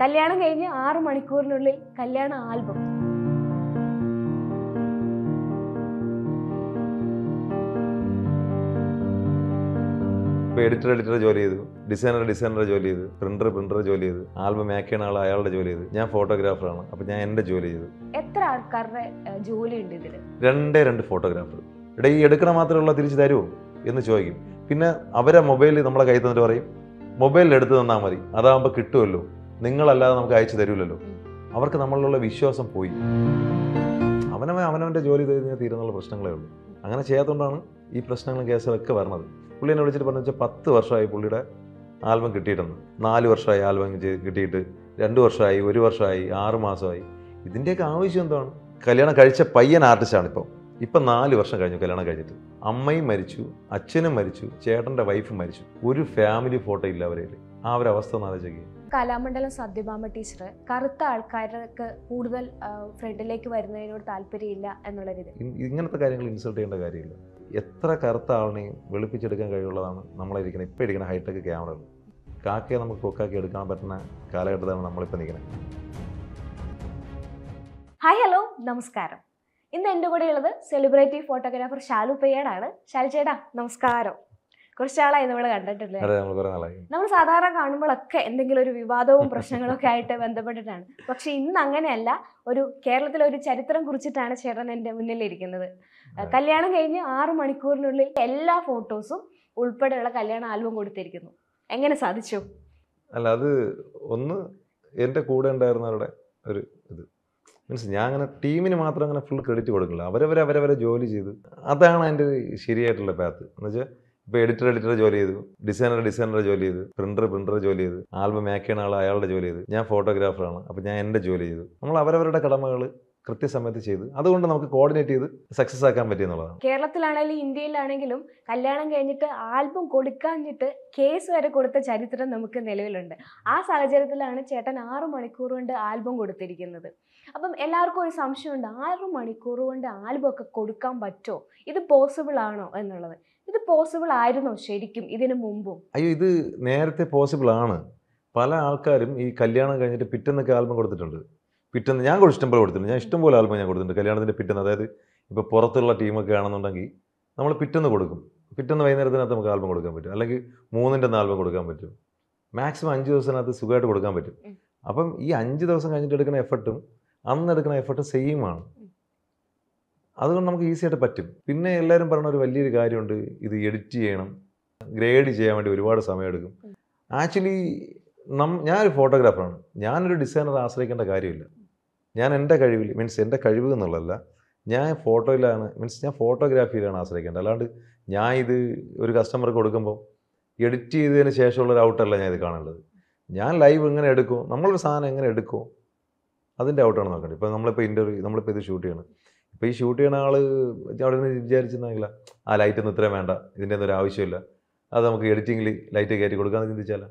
കല്യാണം കഴിഞ്ഞ് 6 മണിക്കൂറിനുള്ളിൽ കല്യാണ ആൽബം. ഇപ്പോൾ എഡിറ്റർ ജോലി ചെയ്തു, ഡിസൈനർ ജോലി ചെയ്തു, പ്രിന്റർ ജോലി ചെയ്തു, ആൽബം മേക്ക് ചെയ്യുന്ന ആൾ അയാളുടെ ജോലി ചെയ്തു, ഞാൻ ഫോട്ടോഗ്രാഫറാണ്. അപ്പോൾ ഞാൻ എൻ്റെ ജോലി ചെയ്തു. എത്ര ആൾക്കാരുടെ ജോലി ഉണ്ട് ഇതിൽ? രണ്ട് ഫോട്ടോഗ്രാഫർ. ഇവിടെ ഈ എടുക്കണ മാത്രമുള്ള തിരിച്ച് തരുമോ എന്ന് ചോദിക്കും. പിന്നെ അവരെ മൊബൈലിൽ നമ്മളെ കയ്യിൽ തന്നിട്ട് പറയും മൊബൈലിൽ എടുത്ത് തന്നാൽ മതി, അതാകുമ്പോൾ കിട്ടുമല്ലോ, നിങ്ങളല്ലാതെ നമുക്ക് അയച്ചു തരൂലല്ലോ. അവർക്ക് നമ്മളിലുള്ള വിശ്വാസം പോയി. അവനവൻ്റെ ജോലി കഴിഞ്ഞാൽ തീരുന്നുള്ള പ്രശ്നങ്ങളേ ഉള്ളൂ. അങ്ങനെ ചെയ്യാത്തതുകൊണ്ടാണ് ഈ പ്രശ്നങ്ങളും കേസുകളൊക്കെ വരുന്നത്. പുള്ളി എന്നെ വിളിച്ചിട്ട് പറഞ്ഞു വെച്ചാൽ 10 വർഷമായി പുള്ളിയുടെ ആൽബം കിട്ടിയിട്ടെന്ന്. 4 വർഷമായി ആൽബം കിട്ടിയിട്ട്, 2 വർഷമായി, 1 വർഷമായി, 6 മാസമായി. ഇതിൻ്റെയൊക്കെ ആവശ്യം എന്താണ്? കല്യാണം കഴിച്ച പയ്യൻ ആർട്ടിസ്റ്റാണ് ഇപ്പം 4 വർഷം കഴിഞ്ഞു കല്യാണം കഴിഞ്ഞിട്ട്. അമ്മയും മരിച്ചു, അച്ഛനും മരിച്ചു, ചേട്ടൻ്റെ വൈഫ് മരിച്ചു. ഒരു ഫാമിലി ഫോട്ടോ ഇല്ല അവരേൽ. ആ ഒരു അവസ്ഥ ഒന്ന് ആലോചിക്കുക. കലാമണ്ഡലം സത്യഭാമ ടീച്ചർ കറുത്ത ആൾക്കാർക്ക് കൂടുതൽ ഫ്രണ്ടിലേക്ക് വരുന്നതിനോട് താല്പര്യമില്ല എന്നുള്ള രീതി. ഇങ്ങനത്തെ കാര്യങ്ങൾ ഇൻസൾട്ട് ചെയ്യേണ്ട കാര്യമില്ല. എത്ര കറുത്ത ആളിനെയും വെളുപ്പിച്ചെടുക്കാൻ കഴിവുള്ളതാണ് നമ്മളിരിക്കുന്നത്. ഇപ്പോൾ ഇരിക്കുന്ന ഹൈടെക് ക്യാമറകൾ. കാക്കയെ നമുക്ക് കൊക്കാക്കി എടുക്കാൻ പറ്റുന്ന കാലഘട്ടത്തിലാണ് നമ്മളിപ്പോൾ നിൽക്കുന്നത്. ഹായ്, ഹലോ, നമസ്കാരം. ഇന്ന് എൻ്റെ കൂടെ ഉള്ളത് സെലിബ്രിറ്റി ഫോട്ടോഗ്രാഫർ ഷാലു പെയ്യാടാണ്. ഷാലു ചേട്ടാ, നമസ്കാരം. കുറച്ച് നാളായി നമ്മൾ കണ്ടിട്ടില്ലേ? നമ്മൾ സാധാരണ കാണുമ്പോഴൊക്കെ എന്തെങ്കിലും ഒരു വിവാദവും പ്രശ്നങ്ങളൊക്കെ ആയിട്ട് ബന്ധപ്പെട്ടിട്ടാണ്. പക്ഷെ ഇന്ന് അങ്ങനെയല്ല. കേരളത്തിലെ ഒരു ചരിത്രം കുറിച്ചിട്ടാണ് ചേട്ടൻ എൻ്റെ മുന്നിലിരിക്കുന്നത്. കല്യാണം കഴിഞ്ഞ് 6 മണിക്കൂറിനുള്ളിൽ എല്ലാ ഫോട്ടോസും ഉൾപ്പെടെയുള്ള കല്യാണ ആൽബം കൊടുത്തിരിക്കുന്നു. എങ്ങനെ സാധിച്ചു? അല്ല, അത് ഒന്ന് എൻ്റെ കൂടെ ഉണ്ടായിരുന്നവരുടെ ഒരു ഇത് മീൻസ്, ഞാൻ അങ്ങനെ ടീമിന് മാത്രം അങ്ങനെ ഫുൾ ക്രെഡിറ്റ് കൊടുക്കില്ല. അവരവരെ ജോലി ചെയ്ത്, അതാണ് എൻ്റെ ശരിയായിട്ടുള്ള പാത്ത്. എന്ന് വെച്ചാൽ ഇപ്പോൾ എഡിറ്റർ ജോലി ചെയ്തു, ഡിസൈനർ ജോലി ചെയ്തു, പ്രിന്റർ ജോലി ചെയ്തു, ആൽബം മേക്ക് ചെയ്യുന്ന ആൾ അയാളുടെ ജോലി ചെയ്തു, ഞാൻ ഫോട്ടോഗ്രാഫറാണ്. അപ്പോൾ ഞാൻ എൻ്റെ ജോലി ചെയ്തു. നമ്മൾ അവരവരുടെ കടമകൾ കൃത്യസമയത്ത് ചെയ്ത്, അതുകൊണ്ട് നമുക്ക് കോർഡിനേറ്റ് ചെയ്ത് സക്സസ് ആക്കാൻ പറ്റിയെന്നുള്ളതാണ്. കേരളത്തിലാണെങ്കിലും ഇന്ത്യയിലാണെങ്കിലും കല്യാണം കഴിഞ്ഞിട്ട് ആൽബം കൊടുക്കാഞ്ഞിട്ട് കേസ് വരെ കൊടുത്ത ചരിത്രം നമുക്ക് നിലവിലുണ്ട്. ആ സാഹചര്യത്തിലാണ് ചേട്ടൻ 6 മണിക്കൂർ കൊണ്ട് ആൽബം കൊടുത്തിരിക്കുന്നത്. അപ്പം എല്ലാവർക്കും ഒരു സംശയമുണ്ട്, 6 മണിക്കൂർ കൊണ്ട് ആൽബം ഒക്കെ കൊടുക്കാൻ പറ്റുമോ? ഇത് പോസിബിൾ ആണോ എന്നുള്ളത്. ഇത് പോസിബിൾ ആയിരുന്നോ ശരിക്കും ഇതിനു മുമ്പും? അയ്യോ, ഇത് നേരത്തെ പോസിബിൾ ആണ്. പല ആൾക്കാരും ഈ കല്യാണം കഴിഞ്ഞിട്ട് പിറ്റേന്നൊക്കെ ആൽബം കൊടുത്തിട്ടുണ്ട്. പിറ്റേന്ന് ഞാൻ ഇഷ്ടംപോലെ കൊടുത്തിട്ടുണ്ട്. ഞാൻ ഇഷ്ടംപോലെ ആൽബം ഞാൻ കൊടുത്തിട്ടുണ്ട് കല്യാണത്തിൻ്റെ പിറ്റേന്ന്. അതായത് ഇപ്പോൾ പുറത്തുള്ള ടീമൊക്കെ ആണെന്നുണ്ടെങ്കിൽ നമ്മൾ പിറ്റേന്ന് കൊടുക്കും. പിറ്റേന്ന് വൈകുന്നേരത്തിനകത്ത് നമുക്ക് ആൽബം കൊടുക്കാൻ പറ്റും. അല്ലെങ്കിൽ 3ൻ്റെ ആൽബം കൊടുക്കാൻ പറ്റും. മാക്സിമം 5 ദിവസത്തിനകത്ത് സുഖമായിട്ട് കൊടുക്കാൻ പറ്റും. അപ്പം ഈ 5 ദിവസം കഴിഞ്ഞിട്ട് എടുക്കുന്ന എഫർട്ടും അന്ന് എടുക്കുന്ന എഫർട്ടും സെയിം ആണ്. അതുകൊണ്ട് നമുക്ക് ഈസി ആയിട്ട് പറ്റും. പിന്നെ എല്ലാവരും പറയുന്ന ഒരു വലിയൊരു കാര്യമുണ്ട്, ഇത് എഡിറ്റ് ചെയ്യണം, ഗ്രേഡ് ചെയ്യാൻ വേണ്ടി ഒരുപാട് സമയം എടുക്കും. ആക്ച്വലി ഞാനൊരു ഫോട്ടോഗ്രാഫറാണ്. ഞാനൊരു ഡിസൈനറെ ആശ്രയിക്കേണ്ട കാര്യമില്ല. ഞാൻ എൻ്റെ കഴിവിൽ മീൻസ് എൻ്റെ കഴിവ് എന്നുള്ളതല്ല, ഞാൻ ഫോട്ടോയിലാണ് മീൻസ് ഞാൻ ഫോട്ടോഗ്രാഫിയിലാണ് ആശ്രയിക്കേണ്ടത്. അല്ലാണ്ട് ഞാൻ ഇത് ഒരു കസ്റ്റമർക്ക് കൊടുക്കുമ്പോൾ എഡിറ്റ് ചെയ്തതിന് ശേഷമുള്ളൊരു ഔട്ടല്ല ഞാൻ ഇത് കാണേണ്ടത്. ഞാൻ ലൈവ് എങ്ങനെ എടുക്കും, നമ്മളൊരു സാധനം എങ്ങനെ എടുക്കും, അതിൻ്റെ ഔട്ടാണ് നോക്കേണ്ടത്. ഇപ്പോൾ നമ്മളിപ്പോൾ ഇത് ഷൂട്ട് ചെയ്യണം. ഇപ്പോൾ ഈ ഷൂട്ട് ചെയ്യുന്ന ആൾ അവിടെ നിന്ന് വിചാരിച്ചിരുന്നെങ്കിൽ ആ ലൈറ്റൊന്നും ഇത്രയും വേണ്ട, ഇതിൻ്റെ ഒന്നും ഒരു ആവശ്യമില്ല, അത് നമുക്ക് എഡിറ്റിങ്ങിൽ ലൈറ്റ് കയറ്റി കൊടുക്കാമെന്ന് ചിന്തിച്ചാൽ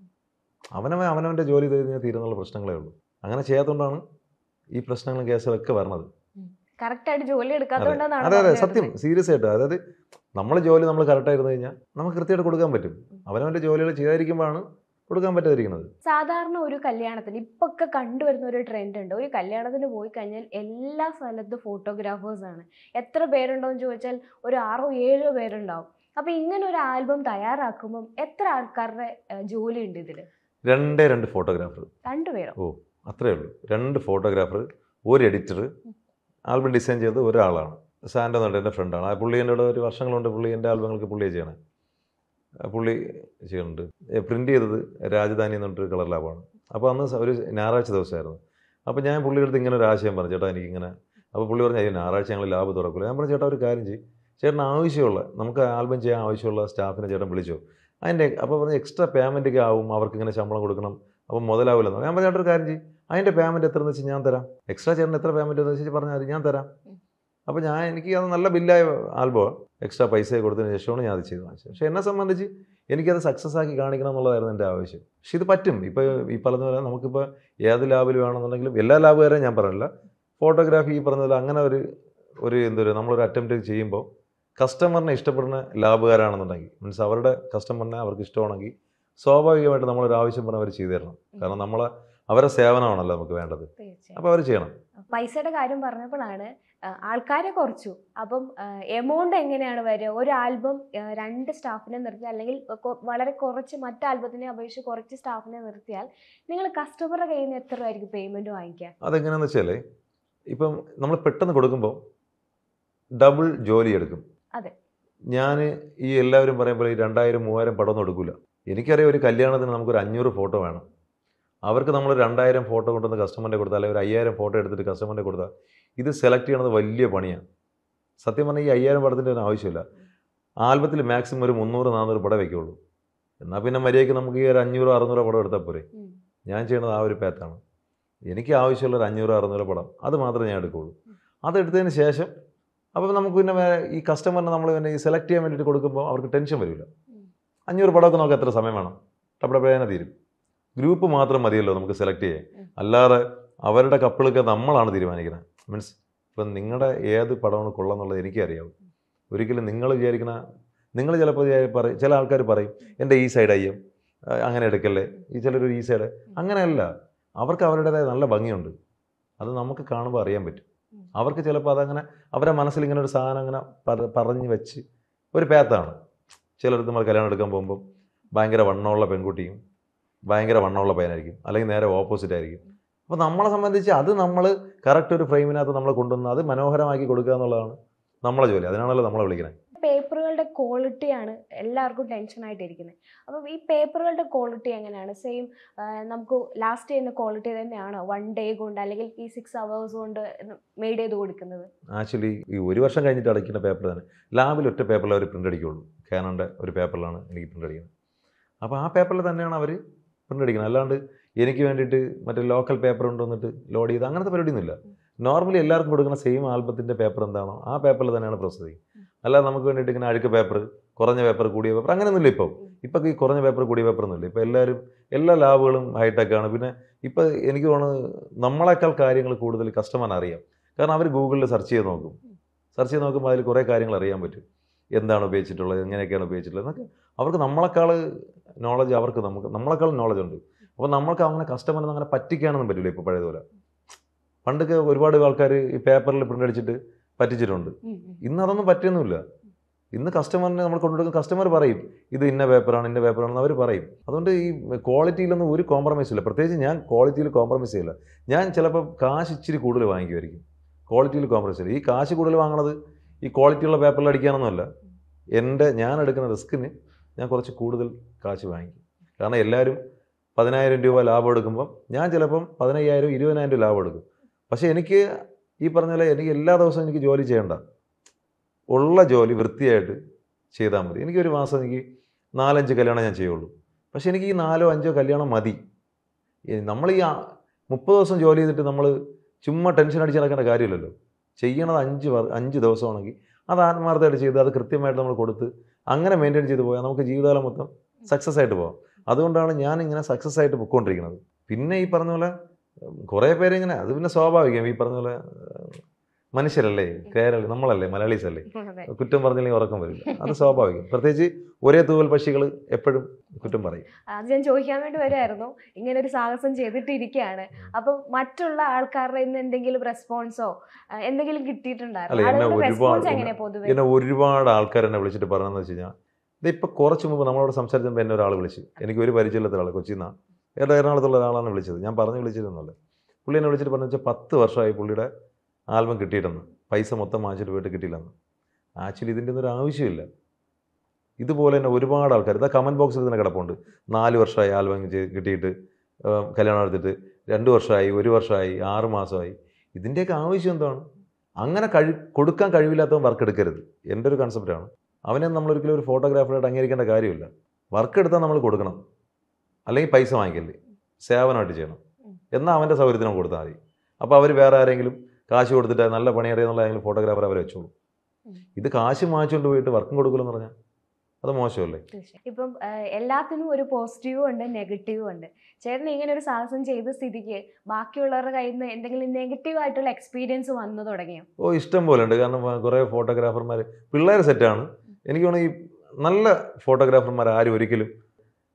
അവനവൻ്റെ ജോലി കഴിഞ്ഞാൽ തീരുന്നുള്ള പ്രശ്നങ്ങളേ ഉള്ളൂ. അങ്ങനെ ചെയ്യാത്തതുകൊണ്ടാണ് ഈ പ്രശ്നങ്ങളും കേസുകളൊക്കെ വരുന്നത്. കറക്റ്റായിട്ട് ജോലി എടുക്കാത്തതുകൊണ്ടാണ്. അതെ, സത്യം, സീരിയസ് ആയിട്ട്. അതായത് നമ്മളെ ജോലി നമ്മൾ കറക്റ്റായിരുന്നു കഴിഞ്ഞാൽ നമുക്ക് കൃത്യമായിട്ട് കൊടുക്കാൻ പറ്റും. അവനവൻ്റെ ജോലികൾ ചെയ്യാതിരിക്കുമ്പോഴാണ് കൊടുക്കാൻ പറ്റാതിരിക്കുന്നത്. സാധാരണ ഒരു കല്യാണത്തിന് ഇപ്പൊക്കെ കണ്ടുവരുന്ന ഒരു ട്രെൻഡ് ഉണ്ട്. ഒരു കല്യാണത്തിന് പോയി കഴിഞ്ഞാൽ എല്ലാ സ്ഥലത്തും ഫോട്ടോഗ്രാഫേഴ്സാണ്. എത്ര പേരുണ്ടോയെന്ന് ചോദിച്ചാൽ ഒരു 6-7 പേരുണ്ടാവും. അപ്പം ഇങ്ങനെ ഒരു ആൽബം തയ്യാറാക്കുമ്പം എത്ര ആൾക്കാരുടെ ജോലി ഉണ്ട് ഇതിൽ? രണ്ട് ഫോട്ടോഗ്രാഫർ. 2 പേരോ? ഓ, അത്രേ ഉള്ളൂ. 2 ഫോട്ടോഗ്രാഫർ, ഒരു എഡിറ്റർ, ആൽബം ഡിസൈൻ ചെയ്തത് ഒരാളാണ്. സാൻഡോ എന്ന് പറഞ്ഞ എൻ്റെ ഫ്രണ്ടാണ്. ആ പുള്ളി എൻ്റെ ഒരു വർഷങ്ങളുണ്ട്. പുള്ളി എൻ്റെ ആൽബങ്ങൾക്ക് പുള്ളിയെ ചെയ്യണേ. പുള്ളി ചെയ്യുന്നുണ്ട്. പ്രിൻ്റ് ചെയ്തത് രാജധാനി എന്ന് പറഞ്ഞിട്ടൊരു കളർ ലാബാണ്. അപ്പോൾ അന്ന് ഒരു ഞായറാഴ്ച ദിവസമായിരുന്നു. അപ്പോൾ ഞാൻ പുള്ളിയുടെ അടുത്ത് ഇങ്ങനെ ഒരു ആശയം പറഞ്ഞു, ചേട്ടാ എനിക്കിങ്ങനെ. അപ്പോൾ പുള്ളി പറഞ്ഞു, അയ്യോ ഞായറാഴ്ച ഞങ്ങൾ ലാബ് തുറക്കില്ല. ഞാൻ പറഞ്ഞു, ചേട്ടാ ഒരു കാര്യം ചെയ്യും, ചേട്ടന് ആവശ്യമുള്ള നമുക്ക് ആൽബം ചെയ്യാൻ ആവശ്യമുള്ള സ്റ്റാഫിനെ ചേട്ടൻ വിളിച്ചോ. അപ്പോൾ പറഞ്ഞ് എക്സ്ട്രാ പേയ്മെൻറ്റൊക്കെ ആവും, അവർക്ക് ഇങ്ങനെ ശമ്പളം കൊടുക്കണം, അപ്പം മുതലാവില്ലെന്ന്. ഞാൻ പറഞ്ഞു, ചേട്ടാ ഒരു കാര്യം ചെയ്യും, അതിൻ്റെ പേയ്മെൻറ്റ് എത്രയെന്ന് വെച്ചാൽ ഞാൻ തരാം. എക്സ്ട്രാ ചേട്ടൻ എത്ര പേയ്മെൻറ്റ് എന്ന് വെച്ചാൽ പറഞ്ഞാൽ ഞാൻ തരാം. അപ്പോൾ എനിക്ക് അത് നല്ല ബില്ലായ ആൽബമാണ്. എക്സ്ട്രാ പൈസ കൊടുത്തതിന് ശേഷമാണ് ഞാൻ അത് ചെയ്ത് വാങ്ങിച്ചത്. പക്ഷേ എന്നെ സംബന്ധിച്ച് എനിക്കത് സക്സസ് ആക്കി കാണിക്കണം എന്നുള്ളതായിരുന്നു എൻ്റെ ആവശ്യം. പക്ഷേ ഇത് പറ്റും. ഇപ്പോൾ ഈ പറഞ്ഞ പോലെ നമുക്കിപ്പോൾ ഏത് ലാബിൽ വേണമെന്നുണ്ടെങ്കിലും എല്ലാ ലാബുകാരെയും ഞാൻ പറഞ്ഞില്ല. ഫോട്ടോഗ്രാഫി ഈ പറഞ്ഞ പോലെ അങ്ങനെ നമ്മളൊരു അറ്റംപ്റ്റ് ചെയ്യുമ്പോൾ കസ്റ്റമറിനെ ഇഷ്ടപ്പെടുന്ന ലാബുകാരാണെന്നുണ്ടെങ്കിൽ മീൻസ് അവരുടെ കസ്റ്റമറിനെ അവർക്ക് ഇഷ്ടമാണെങ്കിൽ സ്വാഭാവികമായിട്ട് നമ്മളൊരു ആവശ്യം പറഞ്ഞാൽ അവർ ചെയ്തു തരണം. കാരണം അവരുടെ സേവനമാണല്ലോ നമുക്ക് വേണ്ടത്. അപ്പോൾ അവർ ചെയ്യണം. പൈസയുടെ കാര്യം പറഞ്ഞപ്പോഴാണ് ആൾക്കാരെ കുറച്ചു. അപ്പം എമൗണ്ട് എങ്ങനെയാണ് വരിക? ഒരു ആൽബം 2 സ്റ്റാഫിനെ നിർത്തി അല്ലെങ്കിൽ വളരെ കുറച്ച് മറ്റു ആൽബത്തിനെ അപേക്ഷിച്ച് കുറച്ച് സ്റ്റാഫിനെ നിർത്തിയാൽ നിങ്ങൾ കസ്റ്റമറുടെ കയ്യിൽ നിന്ന് എത്ര ആയിരിക്കും പേയ്മെന്റ് വാങ്ങിക്കുക? അതെങ്ങനെയാണെന്ന് വെച്ചാൽ ഇപ്പം നമ്മൾ പെട്ടെന്ന് കൊടുക്കുമ്പോൾ ഡബിൾ ജോലി എടുക്കും. അതെ, ഞാൻ ഈ എല്ലാവരും പറയുമ്പോൾ ഈ 2000-3000 പടമൊന്നും എടുക്കില്ല. എനിക്കറിയാം ഒരു കല്യാണത്തിന് നമുക്കൊരു 500 ഫോട്ടോ വേണം. അവർക്ക് നമ്മൾ 2000 ഫോട്ടോ കൊണ്ടുവന്ന് കസ്റ്റമറിനെ കൊടുത്താൽ അല്ലെങ്കിൽ ഒരു 5000 ഫോട്ടോ എടുത്തിട്ട് കസ്റ്റമറിനെ കൊടുത്താൽ ഇത് സെലക്ട് ചെയ്യണത് വലിയ പണിയാണ്. സത്യം പറഞ്ഞാൽ ഈ 5000 പടത്തിൻ്റെ ഒന്നും ആവശ്യമില്ല. ആൽബത്തിൽ മാക്സിമം ഒരു 300-400 പടം വയ്ക്കുള്ളൂ. എന്നാൽ പിന്നെ മര്യാദയ്ക്ക് നമുക്ക് ഈ ഒരു 500-600 പടം എടുത്താൽ പോരെ. ഞാൻ ചെയ്യണത് ആ ഒരു പാത്താണ്. എനിക്ക് ആവശ്യമുള്ള ഒരു 500-600 പടം അത് മാത്രമേ ഞാൻ എടുക്കുകയുള്ളൂ. അതെടുത്തതിന് ശേഷം അപ്പോൾ നമുക്ക് പിന്നെ ഈ കസ്റ്റമറിനെ നമ്മൾ പിന്നെ ഈ സെലക്ട് ചെയ്യാൻ വേണ്ടിയിട്ട് കൊടുക്കുമ്പോൾ അവർക്ക് ടെൻഷൻ വരില്ല. 500 പടമൊക്കെ നമുക്ക് എത്ര സമയം വേണം? ടപ്പടപ്പേന തീരും. ഗ്രൂപ്പ് മാത്രം മതിയല്ലോ നമുക്ക് സെലക്ട് ചെയ്യാൻ. അല്ലാതെ അവരുടെ കപ്പിളൊക്കെ നമ്മളാണ് തീരുമാനിക്കുന്നത്. മീൻസ് ഇപ്പം നിങ്ങളുടെ ഏത് പടമാണ് കൊള്ളാമെന്നുള്ളത് എനിക്കറിയാവും. ഒരിക്കലും നിങ്ങൾ വിചാരിക്കണ നിങ്ങൾ ചിലപ്പോൾ പറയും, ചില ആൾക്കാർ പറയും എൻ്റെ ഈ സൈഡ് അയ്യം അങ്ങനെ എടുക്കല്ലേ, ഈ ചിലരൊരു ഈ സൈഡ്. അങ്ങനെയല്ല, അവർക്ക് അവരുടേതായ നല്ല ഭംഗിയുണ്ട്. അത് നമുക്ക് കാണുമ്പോൾ അറിയാൻ പറ്റും. അവർക്ക് ചിലപ്പോൾ അതങ്ങനെ അവരുടെ മനസ്സിൽ ഇങ്ങനെ ഒരു സാധനം അങ്ങനെ പറഞ്ഞ് വെച്ച് ഒരു പാത്താണ്. ചിലർക്ക് നമ്മൾ കല്യാണം എടുക്കാൻ പോകുമ്പോൾ ഭയങ്കര വണ്ണമുള്ള പെൺകുട്ടിയും ഭയങ്കര വണ്ണമുള്ള പയ്യനായിരിക്കും, അല്ലെങ്കിൽ നേരെ ഓപ്പോസിറ്റ് ആയിരിക്കും. അപ്പോൾ നമ്മളെ സംബന്ധിച്ച് അത് നമ്മൾ കറക്റ്റ് ഒരു ഫ്രെയിമിനകത്ത് നമ്മൾ കൊണ്ടുവന്ന് അത് മനോഹരമാക്കി കൊടുക്കുക എന്നുള്ളതാണ് നമ്മളെ ജോലി. അതിനാണല്ലോ നമ്മളെ വിളിക്കുന്നത്. പേപ്പറുകളുടെ ക്വാളിറ്റിയാണ് എല്ലാവർക്കും ടെൻഷനായിട്ടിരിക്കുന്നത്. അപ്പം ഈ പേപ്പറുകളുടെ ക്വാളിറ്റി എങ്ങനെയാണ്? സെയിം നമുക്ക് ലാസ്റ്റ് ചെയ്യുന്ന ക്വാളിറ്റി തന്നെയാണോ 1 ഡേ കൊണ്ട് അല്ലെങ്കിൽ ഈ 6 hours കൊണ്ട് മെയ്ഡ് ചെയ്ത് കൊടുക്കുന്നത്? ആക്ച്വലി ഈ 1 വർഷം കഴിഞ്ഞിട്ട് അടയ്ക്കുന്ന പേപ്പർ തന്നെ ലാബിൽ ഒറ്റ പേപ്പറിൽ അവർ പ്രിൻ്റ് അടിക്കുകയുള്ളൂ. കാനോൻ്റെ ഒരു പേപ്പറിലാണ് എനിക്ക് പ്രിൻ്റ് അടിക്കുന്നത്. അപ്പോൾ ആ പേപ്പറിൽ തന്നെയാണ് അവർ പ്രിൻ്റ് അടിക്കുന്നത്. അല്ലാണ്ട് എനിക്ക് വേണ്ടിയിട്ട് മറ്റേ ലോക്കൽ പേപ്പർ കൊണ്ടുവന്നിട്ട് ലോഡ് ചെയ്ത് അങ്ങനത്തെ പരിപാടിയൊന്നുമില്ല. നോർമലി എല്ലാവർക്കും കൊടുക്കുന്ന സെയിം ആൽബത്തിൻ്റെ പേപ്പർ എന്താണോ ആ പേപ്പറിൽ തന്നെയാണ് പ്രോസസ്സിങ്. അല്ലാതെ നമുക്ക് വേണ്ടിയിട്ട് ഇങ്ങനെ അഴുക്ക് പേപ്പർ, കുറഞ്ഞ പേപ്പർ, കൂടിയ പേപ്പർ അങ്ങനെയൊന്നുമില്ല. ഇപ്പം ഈ കുറഞ്ഞ പേപ്പർ കൂടിയ പേപ്പറൊന്നുമില്ല. ഇപ്പോൾ എല്ലാ ലാബുകളും ഹൈടെക്കാണ്. പിന്നെ ഇപ്പോൾ എനിക്ക് തോന്നുന്നത് നമ്മളെക്കാൾ കാര്യങ്ങൾ കൂടുതൽ കസ്റ്റമറിന് അറിയാം. കാരണം അവർ ഗൂഗിളിൽ സെർച്ച് ചെയ്ത് നോക്കുമ്പോൾ അതിൽ കുറേ കാര്യങ്ങൾ അറിയാൻ പറ്റും. എന്താണ് ഉപയോഗിച്ചിട്ടുള്ളത്, എങ്ങനെയൊക്കെയാണ് ഉപയോഗിച്ചിട്ടുള്ളത് എന്നൊക്കെ അവർക്ക് നമ്മളെക്കാൾ നോളജ് നമ്മളെക്കാൾ നോളജ് ഉണ്ട്. അപ്പോൾ നമ്മൾക്ക് അങ്ങനെ കസ്റ്റമറിന് അങ്ങനെ പറ്റിക്കാനൊന്നും പറ്റില്ല. ഇപ്പോൾ പഴയതുപോലെ പണ്ടൊക്കെ ഒരുപാട് ആൾക്കാർ ഈ പേപ്പറിൽ പ്രിൻ്റ് അടിച്ചിട്ട് പറ്റിച്ചിട്ടുണ്ട്. ഇന്ന് അതൊന്നും പറ്റിയൊന്നുമില്ല. ഇന്ന് കസ്റ്റമറിനെ നമ്മൾ കൊണ്ടുകൊടുക്കുന്ന കസ്റ്റമർ പറയും ഇത് ഇന്ന പേപ്പറാണെന്ന് അവർ പറയും. അതുകൊണ്ട് ഈ ക്വാളിറ്റിയിലൊന്നും ഒരു കോംപ്രമൈസ് ഇല്ല. പ്രത്യേകിച്ച് ഞാൻ ക്വാളിറ്റിയിൽ കോംപ്രമൈസ് ചെയ്യില്ല. ഞാൻ ചിലപ്പോൾ കാശ് ഇച്ചിരി കൂടുതൽ വാങ്ങിക്കുമായിരിക്കും. ക്വാളിറ്റിയിൽ കോംപ്രമൈസ് ഇല്ല. ഈ കാശ് കൂടുതൽ വാങ്ങണത് ഈ ക്വാളിറ്റിയുള്ള പേപ്പറിൽ അടിക്കാനൊന്നുമല്ല. ഞാൻ എടുക്കുന്ന റിസ്കിന് ഞാൻ കുറച്ച് കൂടുതൽ കാശ് വാങ്ങിക്കും. കാരണം എല്ലാവരും 10,000 രൂപ ലാഭം എടുക്കുമ്പം ഞാൻ ചിലപ്പം 15,000-20,000 ലാഭം എടുക്കും. പക്ഷേ എനിക്ക് ഈ പറഞ്ഞ പോലെ എനിക്ക് എല്ലാ ദിവസവും എനിക്ക് ജോലി ചെയ്യണ്ട. ഉള്ള ജോലി വൃത്തിയായിട്ട് ചെയ്താൽ മതി. എനിക്കൊരു മാസം എനിക്ക് 4-5 കല്യാണം ഞാൻ ചെയ്യുള്ളൂ. പക്ഷേ എനിക്ക് ഈ 4-5 കല്യാണം മതി. നമ്മൾ ഈ 30 ദിവസം ജോലി ചെയ്തിട്ട് നമ്മൾ ചുമ്മാ ടെൻഷൻ അടിച്ച് നടക്കേണ്ട കാര്യമില്ലല്ലോ. ചെയ്യണത് 5 ദിവസമാണെങ്കിൽ അത് ആത്മാർത്ഥമായിട്ട് ചെയ്ത് അത് കൃത്യമായിട്ട് നമ്മൾ കൊടുത്ത് അങ്ങനെ മെയിൻറ്റെയിൻ ചെയ്ത് പോയാൽ നമുക്ക് ജീവിതകാലം മൊത്തം സക്സസ് ആയിട്ട് പോകാം. അതുകൊണ്ടാണ് ഞാൻ ഇങ്ങനെ സക്സസ് ആയിട്ട് പൊയ്ക്കൊണ്ടിരിക്കുന്നത്. പിന്നെ ഈ പറഞ്ഞ പോലെ കുറേ പേരിങ്ങനെ അത് പിന്നെ സ്വാഭാവികം. ഈ പറഞ്ഞ പോലെ മനുഷ്യരല്ലേ, കേരള നമ്മളല്ലേ, മലയാളീസ് അല്ലേ, കുറ്റം പറഞ്ഞില്ലെങ്കിൽ ഉറക്കം വരില്ല. അത് സ്വാഭാവികം. പ്രത്യേകിച്ച് ഒരേ തൂവൽ പക്ഷികൾ എപ്പോഴും കുറ്റം പറയും. അത് ഞാൻ ചോദിക്കാൻ വേണ്ടി വരുമായിരുന്നു. ഇങ്ങനെ ഒരു സാഹസം ചെയ്തിട്ടിരിക്കുകയാണ്. അപ്പം മറ്റുള്ള ആൾക്കാരുടെ ഇന്ന് എന്തെങ്കിലും റെസ്പോൺസോ എന്തെങ്കിലും കിട്ടിയിട്ടുണ്ടായിരുന്നു? എന്നെ ഒരുപാട് ആൾക്കാർ എന്നെ വിളിച്ചിട്ട് പറഞ്ഞതെന്ന് വെച്ച് കഴിഞ്ഞാൽ ഇതിപ്പോൾ കുറച്ച് മുമ്പ് നമ്മളോട് സംസാരിച്ചപ്പോൾ എന്നെ ഒരാൾ വിളിച്ചു. എനിക്ക് ഒരു പരിചയമില്ലാത്ത ഒരാൾ, കൊച്ചിയിൽ നിന്നാണ്, എറണാകുളത്തുള്ള ഒരാളാണ് വിളിച്ചത്. ഞാൻ വിളിച്ചിരുന്നല്ലേ. പുള്ളി എന്നെ വിളിച്ചിട്ട് പറഞ്ഞു വെച്ചാൽ 10 വർഷമായി പുള്ളിയുടെ ആൽബം കിട്ടിയിട്ടെന്ന്, പൈസ മൊത്തം വാങ്ങിച്ചിട്ട് പോയിട്ട് കിട്ടിയില്ലെന്ന്. ആക്ച്വലി ഇതിൻ്റെ ഒന്നും ഒരു ആവശ്യമില്ല. ഇതുപോലെ തന്നെ ഒരുപാട് ആൾക്കാർ ഇതാ കമൻറ്റ് ബോക്സിൽ തന്നെ കിടപ്പുണ്ട്. 4 വർഷമായി ആൽബം കിട്ടിയിട്ട് കല്യാണം എടുത്തിട്ട് 2 വർഷമായി, 1 വർഷമായി, 6 മാസമായി. ഇതിൻ്റെയൊക്കെ ആവശ്യം എന്താണ്? അങ്ങനെ കൊടുക്കാൻ കഴിവില്ലാത്തവൻ വർക്ക് എടുക്കരുത്. എൻ്റെ ഒരു കൺസെപ്റ്റാണ്. അവനെ നമ്മളൊരിക്കലും ഒരു ഫോട്ടോഗ്രാഫറായിട്ട് അംഗീകരിക്കേണ്ട കാര്യമില്ല. വർക്ക് എടുത്താൽ നമ്മൾ കൊടുക്കണം, അല്ലെങ്കിൽ പൈസ വാങ്ങിക്കല്ലേ, സേവനമായിട്ട് ചെയ്യണം. എന്നാൽ അവൻ്റെ സൗകര്യത്തിന് കൊടുത്താൽ മതി. അപ്പോൾ അവർ വേറെ ആരെങ്കിലും കാശ് കൊടുത്തിട്ട് നല്ല പണിയറിയാന്നുള്ള ആരെങ്കിലും ഫോട്ടോഗ്രാഫർ അവരെ വെച്ചോളൂ. ഇത് കാശ് വാങ്ങിച്ചുകൊണ്ട് പോയിട്ട് വർക്കും കൊടുക്കില്ലെന്ന് പറഞ്ഞാൽ അത് മോശമല്ലേ? ഇപ്പം എല്ലാത്തിനും ഒരു പോസിറ്റീവും ഉണ്ട്, നെഗറ്റീവും ഉണ്ട്. ചേട്ടൻ ഇങ്ങനെ ഒരു സാഹസം ചെയ്ത സ്ഥിതിക്ക് ബാക്കിയുള്ളവരുടെ കയ്യിൽ നിന്ന് എന്തെങ്കിലും നെഗറ്റീവായിട്ടുള്ള എക്സ്പീരിയൻസ് വന്നു തുടങ്ങിയോ? ഇഷ്ടം പോലെ ഉണ്ട്. കാരണം കുറേ ഫോട്ടോഗ്രാഫർമാർ പിള്ളേർ സെറ്റാണ്. എനിക്ക് തോന്നുന്നു ഈ നല്ല ഫോട്ടോഗ്രാഫർമാർ ആരും ഒരിക്കലും